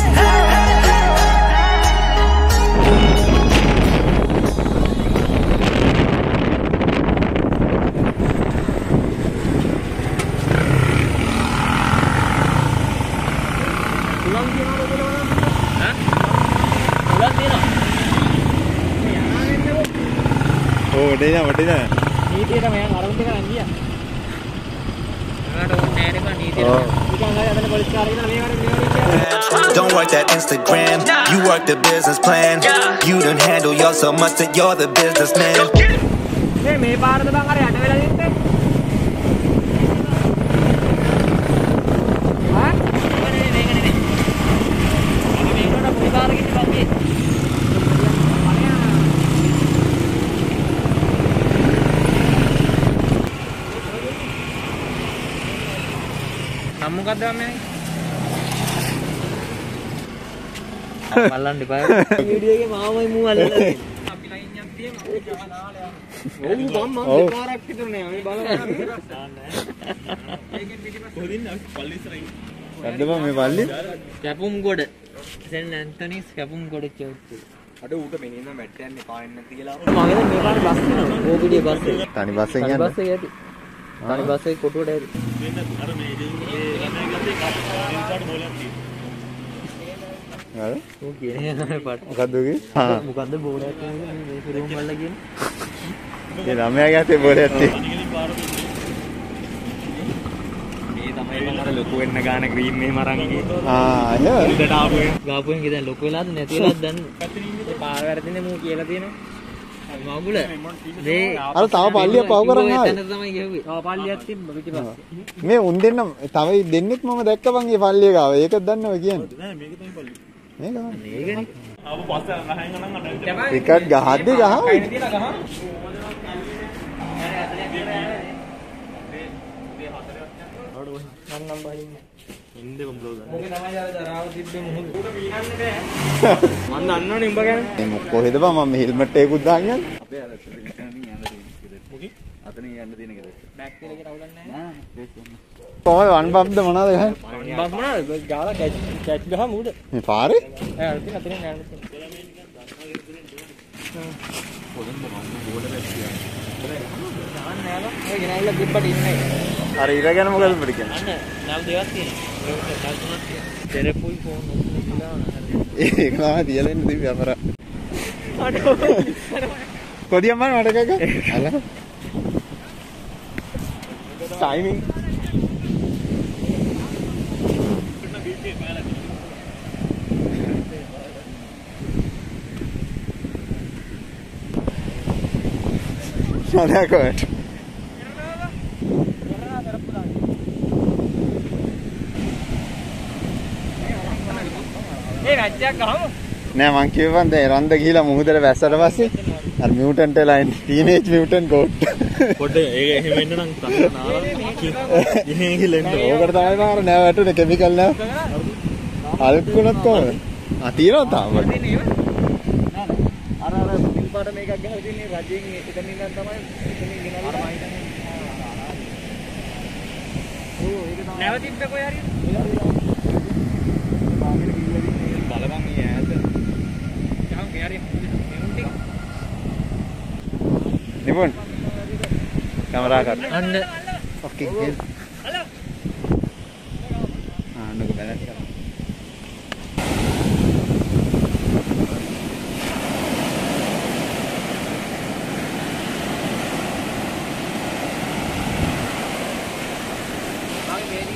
වටේ නීතියට මම අරමුණ කරන් ගියා. මට ඕනේ නෑ නේ නීතියට. නිකන් හරි අදන පොලිස් කාර්යය මේ වගේ Don't work that Instagram, you work the business plan. You done handle y'all so much that you're the businessman. මේ පාරද බං අර යට වෙලා දින්නේ. ආ? මේක නේ. අපි මේකට පොඩි පාරකින් ඉපන්නේ. මොකක්ද මම මල්ලන්න එපා වීඩියෝ එකේ මාමයි මූ අල්ලලා අපි ලයින් එකක් තියමු අපි ගහනාලා ඔව් මම දෙපාරක් විතර නේ අපි බලන්න ඒකෙන් පිටිපස්ස කොහොදින්න අපි පල්ලි ඉස්සරහින් ගන්න බෑ මේ පල්ලි කැපුම් ගොඩ සෙන් ඇන්තනිස් කැපුම් ගොඩ චෞත්තු අඩ ඌට මෙනින්න මැට් යන්නේ පාන්නේ නැති කියලා මම හිතන්නේ මේ පාරේ බස් යනවා ඕපිඩිය බස් එක තනි බස් එකෙන් යන්නේ බස් එක යටි තනි බස් එක කොටුවට ඇරි වෙන අර මේ ළමයි කාට බෝලයක් තියෙනවා හරි ඌ කියන්නේ පාට මොකද්ද උගේ මොකද්ද බෝලයක් කියන්නේ මේ ෆිල්ම් වල කියන්නේ ඒ ළමයාගේ අතේ බෝලයක් තියෙනවා අනිකලින් පාර මේ තමයි මම අර ලොකු වෙන්න ගාන ග්‍රීන් මේ මරන් ගියේ එහෙම උඩට ආපු එක ගාපුවෙන් දැන් ලොකු වෙලාද නැති වෙලාද දන්නේ ඒ පාර වැරදිනේ මූ කියලා තියෙනවා මගුල මේ අර තව පල්ලිය පව කරන් ආවේ එතන තමයි ගෙව්වේ තව පල්ලියක් තිබ්බ පිටිපස්සේ මේ උන් දෙන්න තව දෙන්නෙත් මම දැක්ක බං මේ පල්ලිය ගාව ඒකද දන්නව කියන්නේ නෑ මේක තමයි පල්ලි මේක මේකනේ ආපු පස්ස රහයෙන් නම් අඬ ටිකට් ගහද්දි ගහවයි මන්නම් බලින්නේ ඉන්නේ කොම්බලෝ ගන්න මොකද තමයි අර දරාව තිබ්බේ මොහොත උඩ පීනන්න බෑ මන් දන්නවනේ උඹ ගැන මේ කොහෙද බං මම හෙල්මට් එකකුත් දාන් යන්නේ අපේ අර යන්න තියෙන අතන යන්න තියෙන කෙනෙක් බෑක් එකේ රවුලන්නේ නෑ කොහොමද වන් බම්ද මොනවද ගහන්නේ බස් මොනවාද ගාලා කැච් ගහම උඩ මේ පාරේ ඒ අර තියෙන අතරින් යන්න තියෙන දාන්න නෑලා ඒ ගෙනල්ලා තිබ්බට ඉන්නේ අර ඉර ගැන මොකද උඹට කියන්නේ අන්න නව දෙකක් තියෙනවා ඒක නව තුනක් තියෙනවා තෙරපුයි ෆෝන් ඔක්කොම දානවා ඒක තමයි තියලා ඉන්න තිබ්බේ අපර කොඩියම් මම මට එකක අල ටයිමින් Nada ඒ වැච්චයක් ගහමු නෑ මං කියවන් දැන් රන්ද ගිහිලා මුහුදට වැස්සට පස්සේ අර මියුටන්ට් වෙලා ඉන්නේ ටීනේජ් මියුටන්ට් ගෝට් පොඩ්ඩ ඒක එහෙම වෙන්න නම් තන්න නාලා ඉහෙන් ගිහලා එන්න ඕකට තමයි මාර නෑ වැටුනේ කිමිකල් නෑ අල්කුණත් කොහොමද තියනවා තාම අර පිල් පාට මේකක් ගහලා තින්නේ රජයෙන් එතනින් ඉඳන් තමයි එතනින් ගෙනල්ලා අර මම හිතන්නේ ඕ ඒක තමයි නැවතිද්ද කොයි හරි බලපන් මේ ඈත ගහමු ගේ හරි මෙන්ටි නිපුන් කැමරා කට් අන්න ඕකේ හලෝ ආන්නක බැලන්ස් කරා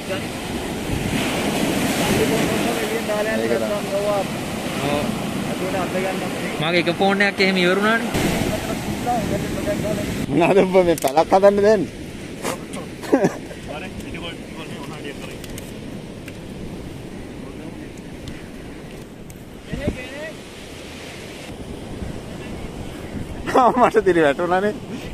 මගේ එක ෆෝන් එකක් එහෙම ඉවරුණානේ. මොනවාද ඔබ මේ පැලක් හදන්න දෙන්නේ? මට තිරි වැටුණානේ.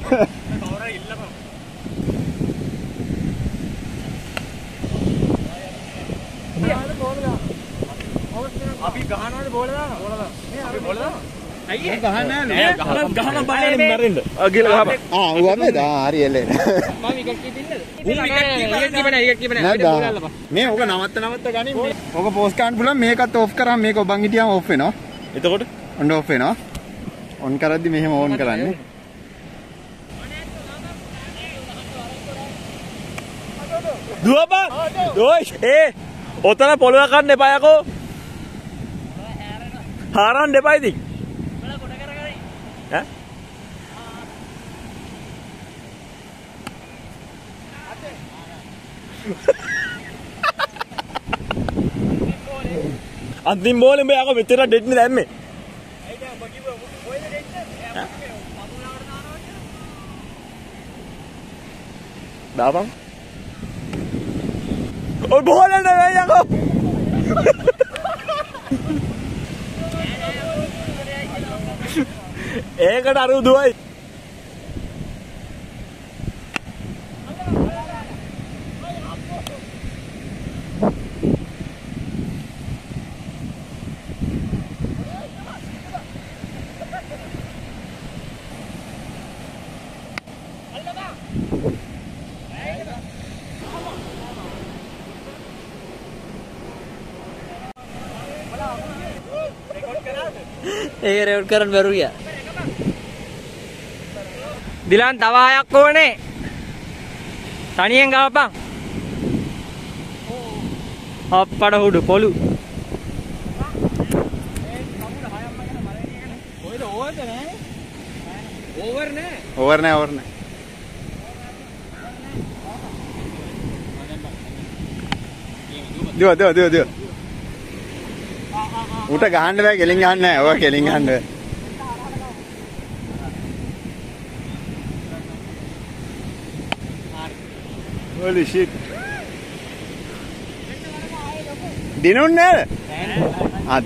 අපි ගහනවාද බෝල දානවා? බෝල දානවා. මේ අපි බෝල දානවා. අයියේ ගහන්න බයන්න මැරෙන්න. ගිහලා ගහපන්. ඌ අමෙද? හරි එල්ලේ. මම විකට් කීපින්නද? විකට් කීප නෑ. මේ ඕක නවත්ත ගනින්. ඕක පෝස්ට් ගන්න පුළුවන්. මේකත් ඕෆ් කරාම මේක ඔබන් හිටියාම ඕෆ් වෙනවා. එතකොට ඔන්න ඕෆ් වෙනවා. ඔන් කරද්දි මෙහෙම ඕන් කරන්නේ. දුවපන්. ඔයි ඔතන පොළව කන්න එපා යකෝ. හාරන්න එපා ඉතින්. ඈ? අන්තිම බෝලෙන් බෑ යකෝ මෙච්චර ඩෙඩ් නේ දැම්මේ. දාපන්. ඔය බෝලෙන් නෙවෙයි යකෝ. ඒකට අර උදුවයි. ඒක රෙකෝඩ් කරන්න බැරුවියා. දිලන් තව 6ක් ඕනේ. තනියෙන් ගවපන්. අප්පඩ හුඩු පොලු. ඕවර් නෑ. දිව. උට ගහන්න බෑ කෙලින් ගහන්න නෑ. ඔය කෙලින් ගහන්න බෑ. Holy shit. දිනුන්නේ නේද? අද.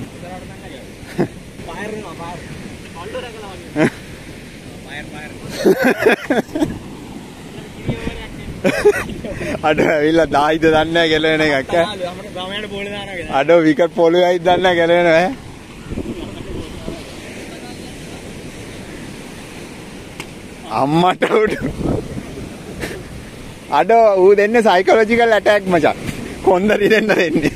අඩ ඇවිල්ලා 10යිද දන්නේ නැහැ ගැලවෙන එකක් ඈ. අඩ විකට් පොළුවයිද දන්නේ නැහැ ගැලවෙනවා ඈ. අම්මට උඩ. අඩ ඌ දෙන්නේ සයිකොලොජිකල් ඇටැක් මචං. කොන්දරි දෙන්නේ.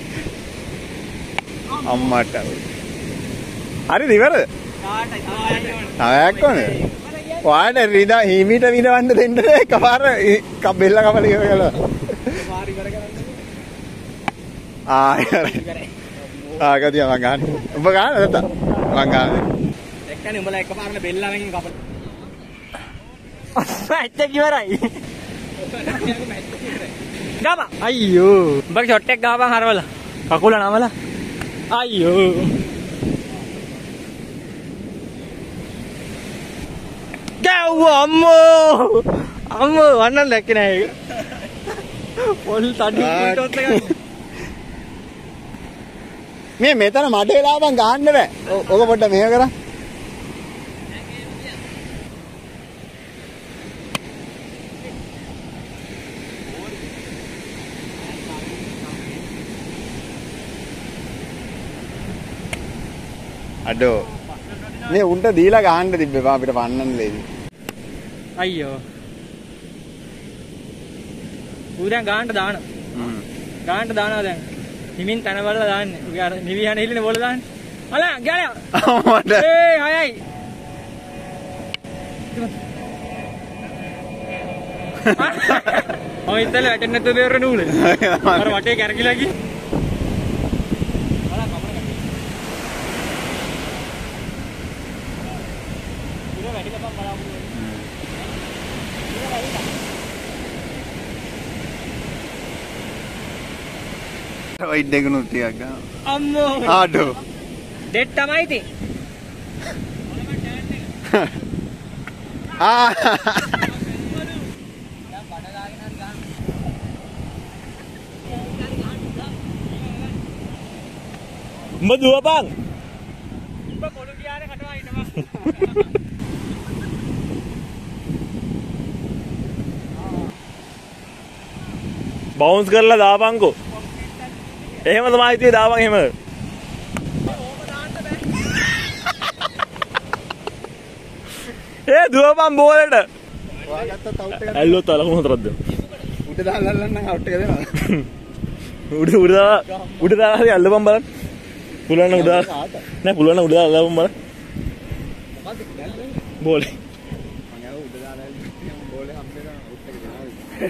අම්මට. හරිද ඉවරද? තාටයි. ඕනේ. ඔයාට රිදා හිමීට විඳවන්න දෙන්න එකපාර බෙල්ල කපල ඉවර කළා. ගතිය මං ගන්න. ඔබ ගන්න නැත්නම් මං ගන්න. එක්කනේ උඹලා එකපාරට බෙල්ලමකින් කපල. මැච් එක ඉවරයි. ගම. අයියෝ. උඹගේ ෂොට් එක ගාපන් හරවලා. කකුල නමලා. අයියෝ. අම්මෝ වන්නන් දැක්කේ නෑ ඒක. පොල් තඩි පිටොත් එක. මේ මෙතන මඩේ ලාපන් ගහන්න බෑ. ඔක පොඩ්ඩක් මෙහෙ කරා. අඩෝ මේ උන්ට දීලා ගහන්න තිබ්බේ අපිට පන්නන්න දෙවි. අයියෝ. ඌ දැන් ගානට දානවා. ගානට දානවා දැන්. හිමින් තන බලලා දාන්නේ. ඌ අර නිවිහන හිලිනේ බෝල දාන්නේ. අලා ගෑලා. මට. ඒ හයයි. ඔය ඉතල වැටෙන්නේ නැතුව බේරන නූලේ. අර වටේ කැරකිලා ගියේ. වයිඩ් එක නුත් ටිකක් ගන්න. අම්මෝ. ආඩෝ. දෙට් තමයි ඉතින්. උඹ දුවපන්. උඹ පොළු ගියානේ කටවා ඉන්නවා. බවුන්ස් කරලා දාපන්කෝ. එහෙම තමයි හිතුවේ දාපන් එහෙම. ඒ දුවපන් බෝලෙට. ඔයාගත්ත අවුට් එක ඇල්ලුවත් අලකුණු හතරක් දෙන්න. උඩ දාලා අල්ලන්න අවුට් එක දෙනවා. උඩ දාලා හරි අල්ලපන් බලන්න. පුළුවන් නම් උඩ දාලා. නෑ පුළුවන් නම් උඩ දාලා අල්ලපන් බලන්න. බෝලේ. මම උඩ දාලා බෝලේ හම්බෙලා අවුට් එක දෙනවා.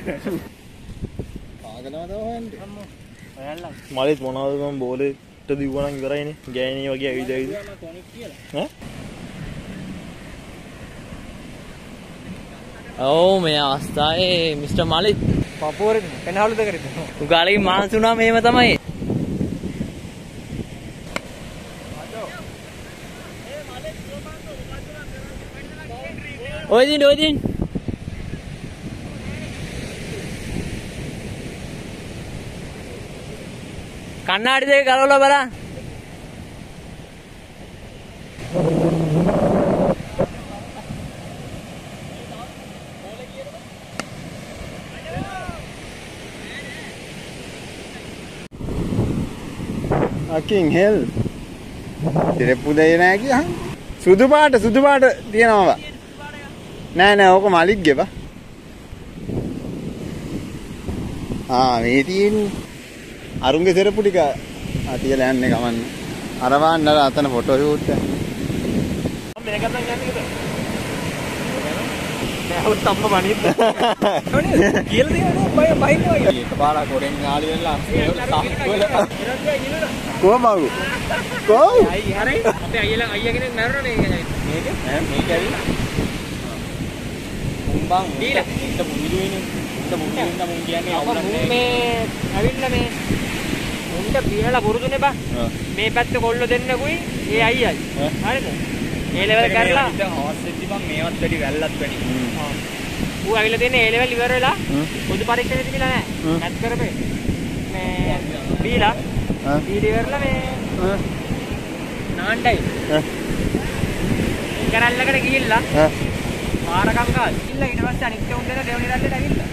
ආගනවද හොයන්නේ? ඔයාලා මලෙත් මොනවද මම බෝලෙට දිව්වා නම් ඉවරයිනේ. ගෑණී වගේ ඇවිද කොනික් කියලා. ඈ? ඔව් මේ අවස්ථාවේ මිස්ටර් මලිත් පපුවරේ පෙනහලුද කරේ. උගාලගේ මාන්සි වුණා මේව තමයි. ඔය දින් කන්නාඩි දෙක ගලවලා බලන්න. අකින් හෙල් තිරප්පු දෙය නෑ කියහන් සුදු පාට තියෙනවා නෑ ඕක මලික් ගෙබා මේ තියෙන්නේ අරුන්ගේ සෙරප්පු ටික තියලා යන්නේ ගමන්න අර වන්නර අතන ෆොටෝ ෂූට් එක මේක නම් යන්නේද? නැහුත් අම්ම මනින්න. කියලා දෙනවා බය බයින්නවා. එකපාරක් හොරෙන් ආලි වෙලා සම්පූර්ණ කො කොමගු කො අයිය හරි අපේ අයියා කෙනෙක් මැරුණා මේක මේක ඇවිල්ලා උඹන් දීලා ඉන්න මුවිදුනේ ඉන්න මුවිදුන්න මුන් කියන්නේ අප මේ ඇවිල්ලා මේ උන්ට බිහලා පුරුදුනේ බා මේ පැත්ත කොල්ල දෙන්නකුයි ඒ අයියයි හරිද ඒ ලෙවල් කරලා හවස් වෙද්දි මම මේවත් වැඩි වැල්ලත් වැඩි ඌ ඇවිල්ලා තියෙන්නේ ඒ ලෙවල් ඉවර වෙලා පොදු පරීක්ෂණෙ තිබිලා නැහැ නැත් කරපේ මේ බීලා ඉවරලා මේ නාණ්ඩයි කරල්ලකට ගිහිල්ලා පාරකම් ගාල් ඉල්ල ඊට පස්සේ අනිත් උන් දෙන දෙවනි රටට ඇවිල්ලා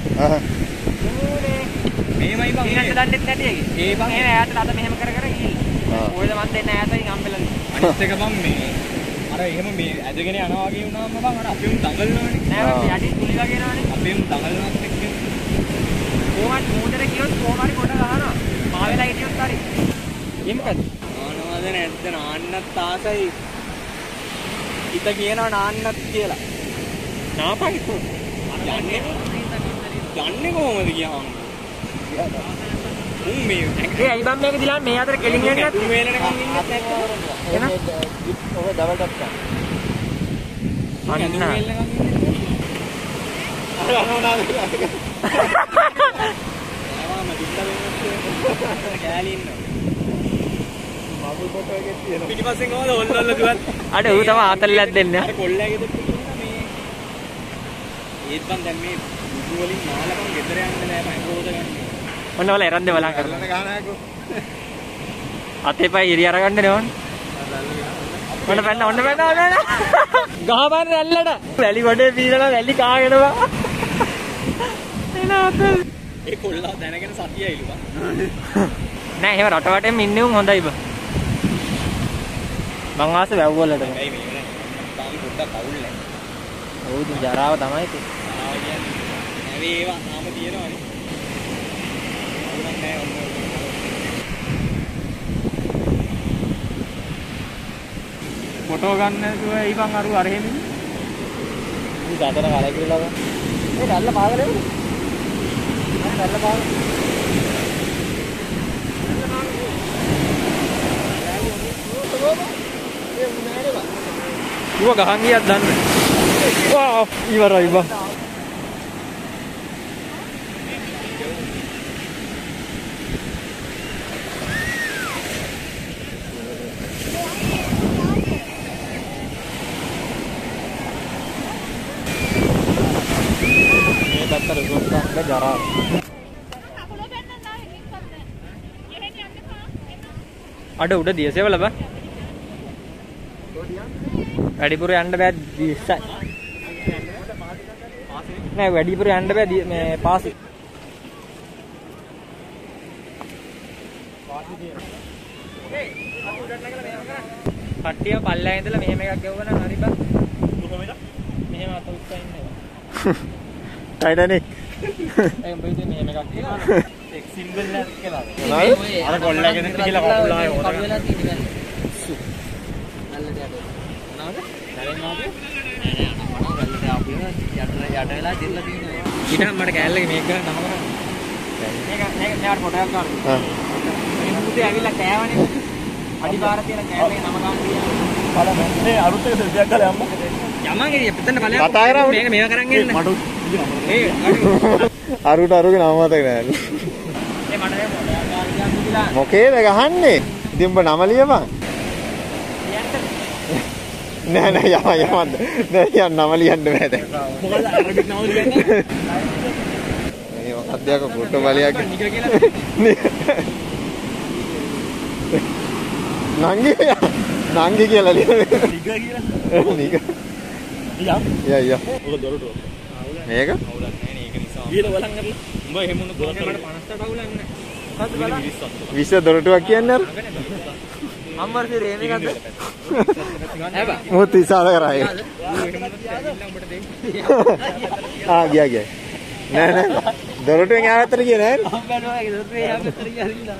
මේමයි බං ඉන්නත් දන්නෙත් නැති එකේ ඒ බං එන ඈට අත මෙහෙම කර ගිහිල්ලා ඔයද මන් දෙන්න ඈතින් හම්බෙලා අනිත් එක බං මේ අර එහෙම මේ ඇදගෙන යනවා වගේ වුණාම බං අර අපිම දඟලනවනේ නෑ මම යටි තුලි වගේ නවනේ අපිම දඟලනවත් එක්ක කොහොමද මොහොතේ කියොත් කොහොම හරි කොට ගහනවා මා වෙලා හිටියොත් හරි ඒ මොකද ආනවද නැද්ද නාන්නත් ආසයි හිත කියනවා නාන්නත් කියලා නාපන් යන්නේ කොහොමද කියහම උන් මේ ඒ අයි බම් මේක දිලා මේ අතර කෙලින් යන්නේ නැත්නම් වේලනකම් ඉන්නේ නැත්නම් එන ඔබ ඩබල් ටප් අන්න පිටිපස්සෙන් ඕන ඔල්ලොල්ල දුවත් අර ඌ තමයි ආතල්ලක් දෙන්නේ අර කොල්ලෑගේ දෙප්පු කියනවා මේ ඒත් බං දැන් මේ බුදු වලින් මාලකම් ගෙදර යන්න නෑ මම රෝද ගන්න ඔන්න වල එරන්ද බලන් කරලා ගහනකෝ අතේ පය ඉරි අරගන්න නේ ඕන ඔන්න පැන්න ගහපන් රැල්ලට වැලි ගොඩේ පීරලා වැලි කාගෙනවා එන අපේ ඒ කොල්ලා දැනගෙන සතියයිලු බං නෑ එහෙම රට වටේම ඉන්නේ උන් හොඳයි බං මං ආස වැව් වලට ඇයි මේ වෙන්නේ තාම පොඩ්ඩක් අවුල් නැහැ ඔව් ඉතින් ජරාව තමයි ඉතින් ආව කියන්නේ නැවේ ඒවා තාම තියෙනවනේ අවුලක් නැහැ ඔන්න ෆොටෝ ගන්න නැතුව ඊපන් අර එහෙම ඉන්නේ ඉතින් අතන කලකිරලා බං ඒ දැල්ල පාගලේ දැල්ල පාගල ඌව ගහන් ගියක් දන්නේ වා ඉවරයි බං ගත්ත රිසෝට් එකක ජරා. අඩ උඩ දියසේවල බා. වැඩිපුර යන්න බෑ 20යි. නෑ වැඩිපුර යන්න බෑ මේ පාසෙ. කට්ටිය පල්ලෑ ඉඳලා මෙහෙම එකක් ගෙවුවා නම් හරි බා. කොහොමද? මෙහෙම අත උස්සා ඉන්නේ. ටයිටැනික්. ඒ උඹ ඉතින් මෙහෙම එකක් කියලා. එක් සිම්බල් එකක් කියලා. අර කොල්ලගෙන ඉන්න කියලා කකුල ආයේ හොරගන්න. වෙලා තියෙන්නේ නේද? නල්ලට යට. නාද? දැන් ආවේ? යට වෙලා දෙන්න තියෙනවා. ඊට මට කෑල්ලක මේක ගන්න තමයි. මේක නෑට ෆොටෝ එකක් ගන්න. හා. මේ මුකුතේ ඇවිල්ලා කෑවනේ. අඩිපාර තියෙන කෑල්ලේ නම ගන්න කියලා. බලන්න මේ අරුත් එක සෙල්ෆියක් ගාලා යම්ම. යමන් එළිය පිටන්න බලයක්. කතා කරා මේක මේව කරන් එන්න. මට ඒ අරුට අරුගේ නම මතක නෑ. මට ෆොටෝ එකක් ගන්න කියලා. මොකේද ගහන්නේ? ඉතින් උඹ නම ලියපන්. නෑ නෑ යමන්න. නෑ යන්න නම ලියන්න බෑ දැන්. මොකද අරබික් නම ලියන්නේ? මේ මොකක්ද යක ෆොටෝ බලයක්. නිකල් කියලා. නංගි කියලා ලියන්නේ. නිග කියලා. නික. යම්. යා. ඔක දොරටුව. මේක? අවුලක් නැහැ නේ ඒක නිසා. ගිහලා බලන් කරලා. උඹ එහෙම වුණොත් මට 58 අවුලක් නැහැ. මොකද්ද බලන්න? 20 දොරටුවක් කියන්නේ අර. අම්මර්සේ රේම එකක්ද? හැබා. මොකද ඉස්සාල කරායි. ගියා. නෑ. දොරටුවෙන් ආවත්තර ගියේ නෑ. අම්බලෝගේ දොස්සේ යාපතර ගියා.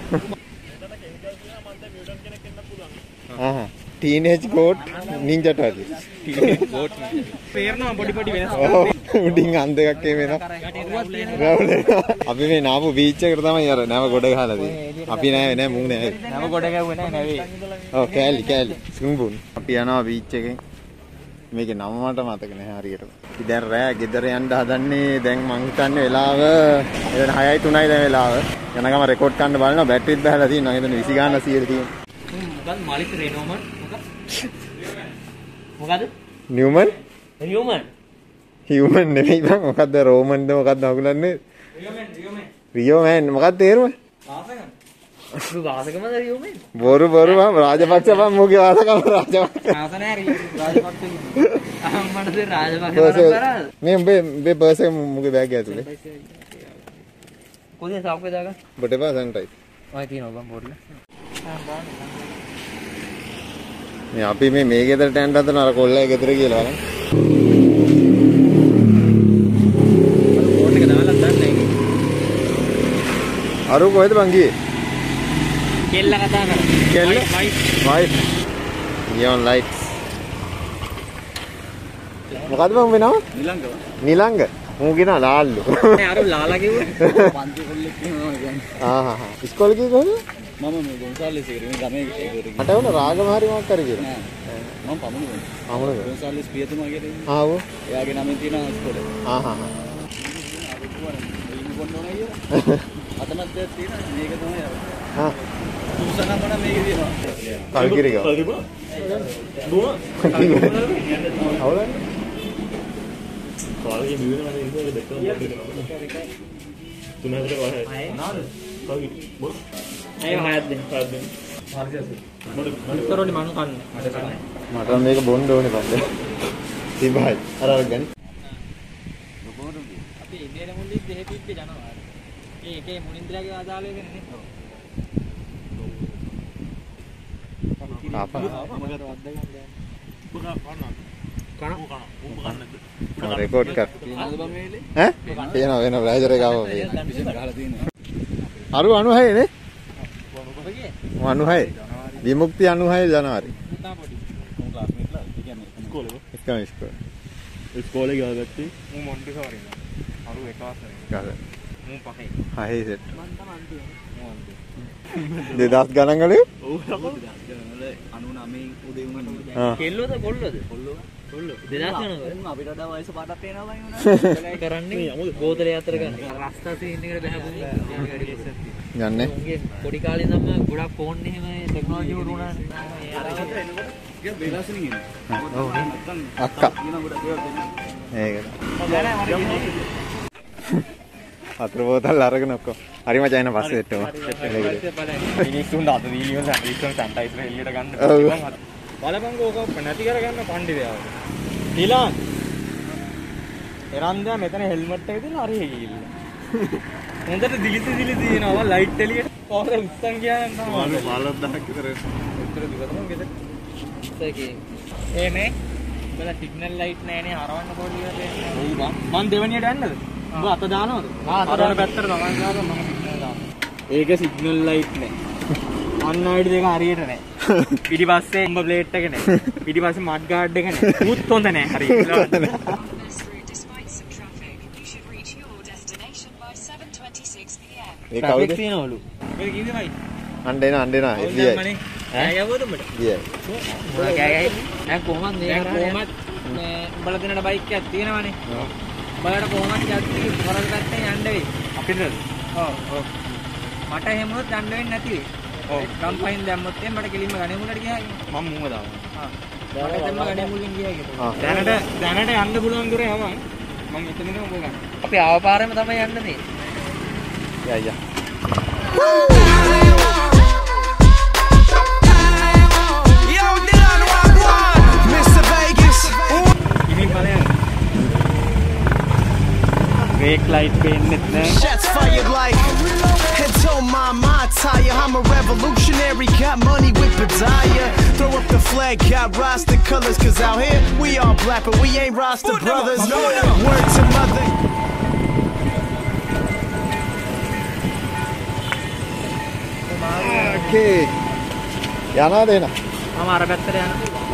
Teenage goat ninja turtle. Teenage goat. පේරනවා පොඩි වෙනස්. උඩින් අන්ද එකක් එනවා. අපි මේ නාපු බීච් එකට තමයි අර නැව ගොඩ ගහලා තියෙන්නේ. අපි නෑ මුං නෑ. නම ගොඩ ගැව්වේ නෑ නැවේ. ඔව් කෑලි. ස්විම්බූල්. අපි යනවා බීච් එකෙන්. මේකේ නම මට මතක නෑ හරියට. ඉතින් දැන් රෑ ගෙදර යන්න හදන්නේ. දැන් මං හිතන්නේ වෙලාව 6:03යි දැන් වෙලාව. යනකම රෙකෝඩ් කරන්න බලනවා. බැටරිත් බහලා තියෙනවා. හිතන්නේ 20 ගානක් 100 තියෙනවා. මොකද්ද මාලිත් රේනෝමන් මොකද්ද නියුමන් රියෝමන් හියුමන් නෙමෙයි බං මොකද්ද රෝමන්ද මොකද්ද අකුලන්නේ රියෝමන් මොකක්ද තේරුම වාසකමද රියෝමන් බොරු බං රාජපක්ෂ බං මොකේ වාසකම රාජපක්ෂ ආසනේ රාජපක්ෂ අම්මනද රාජපක්ෂ කරා මේ උඹේ පර්ස් එක මොකේ බෑග් එක ඇතුලේ කොහේ සාප්පේ දාගන්න බට එපා සන්ටයි ඔය තියෙනවා බං බෝඩ්ල මේ අපි මේ ගෙදරට යන්න හදන අර කොල්ලයි ගෙදර කියලා බලන්න. බෝඩ් එක දාලා දාන්න ඒක. අරු කොහෙද බං ගියේ? කෙල්ල කතා කරා. කෙල්ල? වයිෆ්. Neon lights. මොකද්ද බං වෙනව? නිලංග. මූ කියන ලාල්ලු. නෑ අර ලාලා කිව්වේ. පන්ති කොල්ලෙක් කියනවා කියන්නේ. ඉස්කෝලේ ගියේ කොහෙද? මම මේ ගොන්සාලිස් එකේ මේ ගමේ ඒකට ගියා. මට වුණ රාගමාරි මොකක් කර කියලා. නෑ. මම පමුණුනේ. අමුණද? ගොන්සාලිස් පියතුමා කියලා ඉන්නේ. ආවෝ. එයාගේ නමෙන් තියෙන ඉස්කෝලේ. අතනත් දෙයක් තියෙනවා මේක තමයි අර. තුසනම නම් මේකේ තියෙනවා. කල්ගිරිග. දුව. අවුලන්නේ? කාලේ මිවෙන මම ඉන්නේ දෙකම තුන හතර වහයි. නාද? කවි. බොස්. අය හයක් දෙන්න. ඉස්සරෝලි මං කන්න. මට මේක බොන්න ඕනේ පස්සේ. තිබයි. අර ගන්න. අපි ඉබේල මුල්ලි දෙහෙපිප්පේ යනවා. ඒකේ මුනින්දලාගේ ආදාල එක නේ. ආපා. මගර වද්ද ගන්න. රෙකෝඩ් කර. තියෙනවද බම් මේලේ? ඈ? තියෙනවා වෙන බ්‍රෑජර් එක ආවා මේ. ගහලා තියෙනවා. අරු 96 නේ? කොහොමද? 96. විමුක්ති 96 ජනවාරි. පුතා පොඩි. මම ක්ලාස්මේට්ලා කියන්නේ ඉස්කෝලේ. ඉස්කෝලේ. ඉස්කෝලේ ගියාගත්තේ. මම මොන්ටිසෝරි නේ. අරු එක වසරේ. ගාද. මම පහේ. 6 සෙට්. මම තමයි අන්තිම. 2000 ගණන් ගලේ? ඔව්. 99 උදේ වුණා. ආ. කෙල්ලෝද කොල්ලෝද? කොල්ලෝ. 2000 ගණන් අපිට වඩා වයස පාටක් පේනවා වයින් කරන්නේ බෝතලේ අතර ගන්න. රස්තා සීන් එකට බහපුවා. යන්නේ. උන්ගේ පොඩි කාලේ ඉඳන්ම ගොඩක් ෆෝන් එහෙම ටෙක්නොලොජි වල උනානේ. අක්කා. ඒකට. වතුර බෝතල් අරගෙන ඔක්කොම. හරි මචං එන පස්සේ එට්ටම. මිනිස්සුන්ට අත දීලියෝ සැන්ඩ්විච් සැනිටයිසර් එළියට ගන්න. බලපංගෝ ඕක නැති කරගන්න පණ්ඩිතයා. නිලාන්. එරන්දා මෙතන හෙල්මට් එක දාලා හරි ගිහිල්ලා. හොඳට දිලිසි දිනවා ලයිට් එළියට පවර උස්සන් ගියාම තමයි. මාළොත් 10ක් විතර. උත්තර දිගටම ගෙදර. ඒකේ එනේ බල සිග්නල් ලයිට් නැහැනේ හරවන්න පොඩි වෙන්නේ. ඔව් බං. මං දෙවනියට යන්නද? උඹ අත දානවද? හරවන පැත්තට තමයි දානවා මම සිග්නල් දානවා. ඒක සිග්නල් ලයිට් නෑ. අන්න ආයිඩි දෙක හරියට නෑ. පිටිපස්සේ උඹ ප්ලේට් එක නෑ. පිටිපස්සේ මඩ් ගාඩ් එක නෑ. මුත් හොඳ නෑ හරියට. ඒ කවුද? තියනවලු. මේක කිව්වේ මයි. අඬේන එළියයි. ඈ යවුවද උඹට? ගියයි. දැන් කොහොමද මේ කොහොමද මේ උඹලා දෙන්නට බයික් එකක් තියෙනවනේ. උඹලට කොහොමද යද්දි හොරල් පැත්තෙන් යන්න වෙයි. අපිටද? ඔව්. මට එහෙම වුණොත් යන්න වෙන්නේ නැති වෙයි. ඔව්. කම්පයින් දැම්මොත් එහෙනම් මට කෙලින්ම ගණේ මුලට ගියා. මම මුව දානවා. මට දැම්ම ගණේ මුලින් ගියා කියලා. දැනට යන්න පුළුවන් දුර යවම්. මම එතනම උඹ ගන්න. අපි ආව පාරෙම තමයි යන්න තියෙන්නේ. යා. Brake light පේන්නෙත් නැහැ. Shots fired like heads on my tire. I'm a revolutionary, got money with Badaya. Throw up the flag, got roster colors, cause out here we all black, but we ain't roster brothers. Word to mother. Okay. යනවාද එන? මම අර පැත්තට යනවා.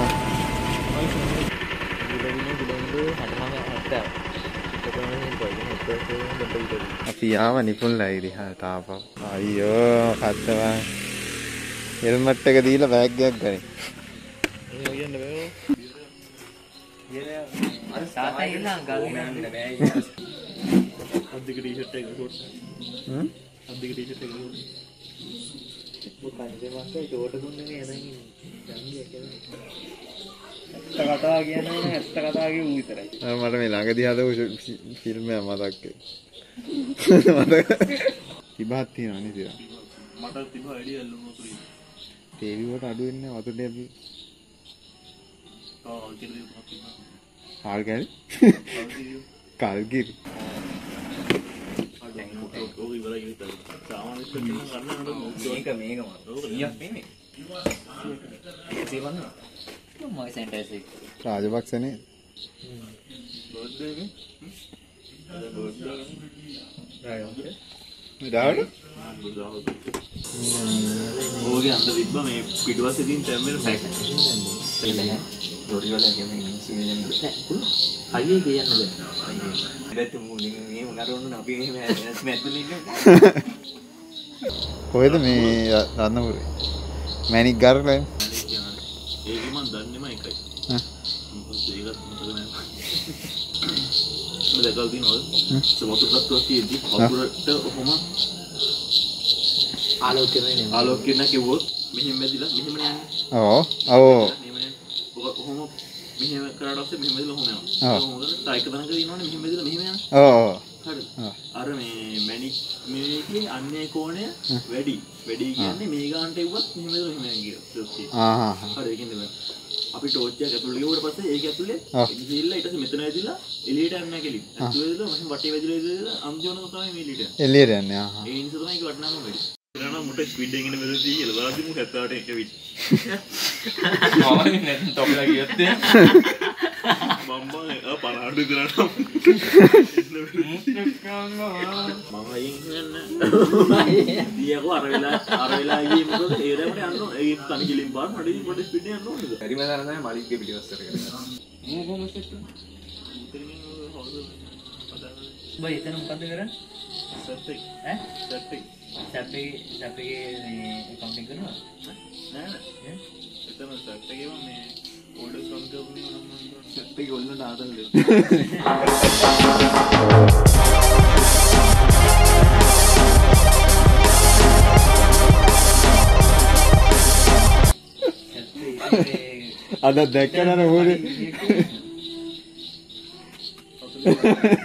අපි යාම නිපුණලා ඉරිහා තාපව. අයියෝ කත්තවා. Helmet එක දීලා බෑග් එකක් ගනි. ඒ යන්න බෑ. අර සාතේ ඉන්න ගල්ගෙන යන්න බෑ. අද්දික ටී-ෂර්ට් එක ෂෝට්. අද්දික ටී-ෂර්ට් එක ෂෝට්. මොකක්ද මාස්ටර් ඒක ඕට දුන්නේ නේ දැන් ඉන්නේ. කතා කියන්නේ නැහැ ඇත්ත කතා කිව්ව විතරයි. මට මේ ළඟදී හදපු ෆිල්ම් එක මතක් තිබහත් තියෙනවා නේද? මට තිබ්බ අයිඩියා එල්ලුම පුරේ. ටීවී වලට අඩු වෙන්නේ වතුර දෙවි. ආල්ගල්. කල්ගිරි. මේක මම. ඊයක් නෙමෙයි. ඒකේ වන්න. මොයි සෙන්ටර්ස් එක. රාජපක්ෂනේ. දාවද? ඕගේ අන්ද තිබ්බ මේ පිටුවස්සේ තියෙන තැම්මෙන් පැක්. දොරි වල ගියම ඉන්සිමෙන් හයියේ කියන්න බෑ. ඉතින් මේ උනරොන්න අපි එහෙම මැද්දේ ඉන්නේ. කොහෙද මේ රත්නපුරේ? මැනික් ගාරලා ඒක මන් දන්නේම එකයි. ඒකත් මතක නැහැ. මෙලකල් දිනවල සමතුලත් තියෙද්දි වතුරට ඔහොම ආලෝකය නැකිවොත් මෙහෙම වැදිලා මෙහෙම යන්නේ. ඔව්. ඔහොම මෙහෙම කරාට පස්සේ මෙහෙම වැදිලා ඔහොම යනවා. මොකද ටයික තනක දිනවනේ මෙහෙම වැදිලා මෙහෙම යනවා. ඔව්. හරිද? අර මේ මැනික් මේකේ අන්නේ කෝණය වැඩි කියන්නේ මේ ගානට එව්වත් මෙහෙම වැදිලා මෙහෙම යනවා. හරි ඒකෙන්ද අපි ටෝච් එක ඇතුළේ ගිහුවට පස්සේ ඒක ඇතුළේ ගිහිල්ලා ඊට පස්සේ මෙතන ඇවිදලා එළියට යන්න කෙලින්. ඇතුළේ ඉඳලා මම වටේ වැදිලා අන්තිමට තමයි මේ එළියට යන්නේ. එළියට යන්නේ. ඒ නිසා තමයි ඒක වටනම වෙන්නේ. එනවා මුට ස්පීඩ් එකකින් ඉන්න මෙතන තියෙ කියලා. බලද්දි මු 78 එක විත්. මම නැත්නම් තොපලා ගියත් මම 50 විතරක්. මම අයින් වෙන්නේ. දියකෝ අර වෙලා ගියේ මොකද ඒ වෙලාවට යන්න ඒ තනි කිලින් පාර මඩ ස්පීඩ් එක යන්න ඕනේද? හරිම දාන තමයි මාලික්ගේ පිටිවස්තර කරන්නේ. මොකම සෙට්. බයි එතන මොකද කරන්නේ? සෙට් එක. ඈ? සෙට් එක. සැපේ මේ කවුන්ටින් කරනවා නෑ එතන සෙට් එකේම මේ ඕඩර්ස් කම් කරන්නේ නම් සෙට් එක ඔල්ලන ආතල් දෙන්න අද දැක්කනනේ ඕනේ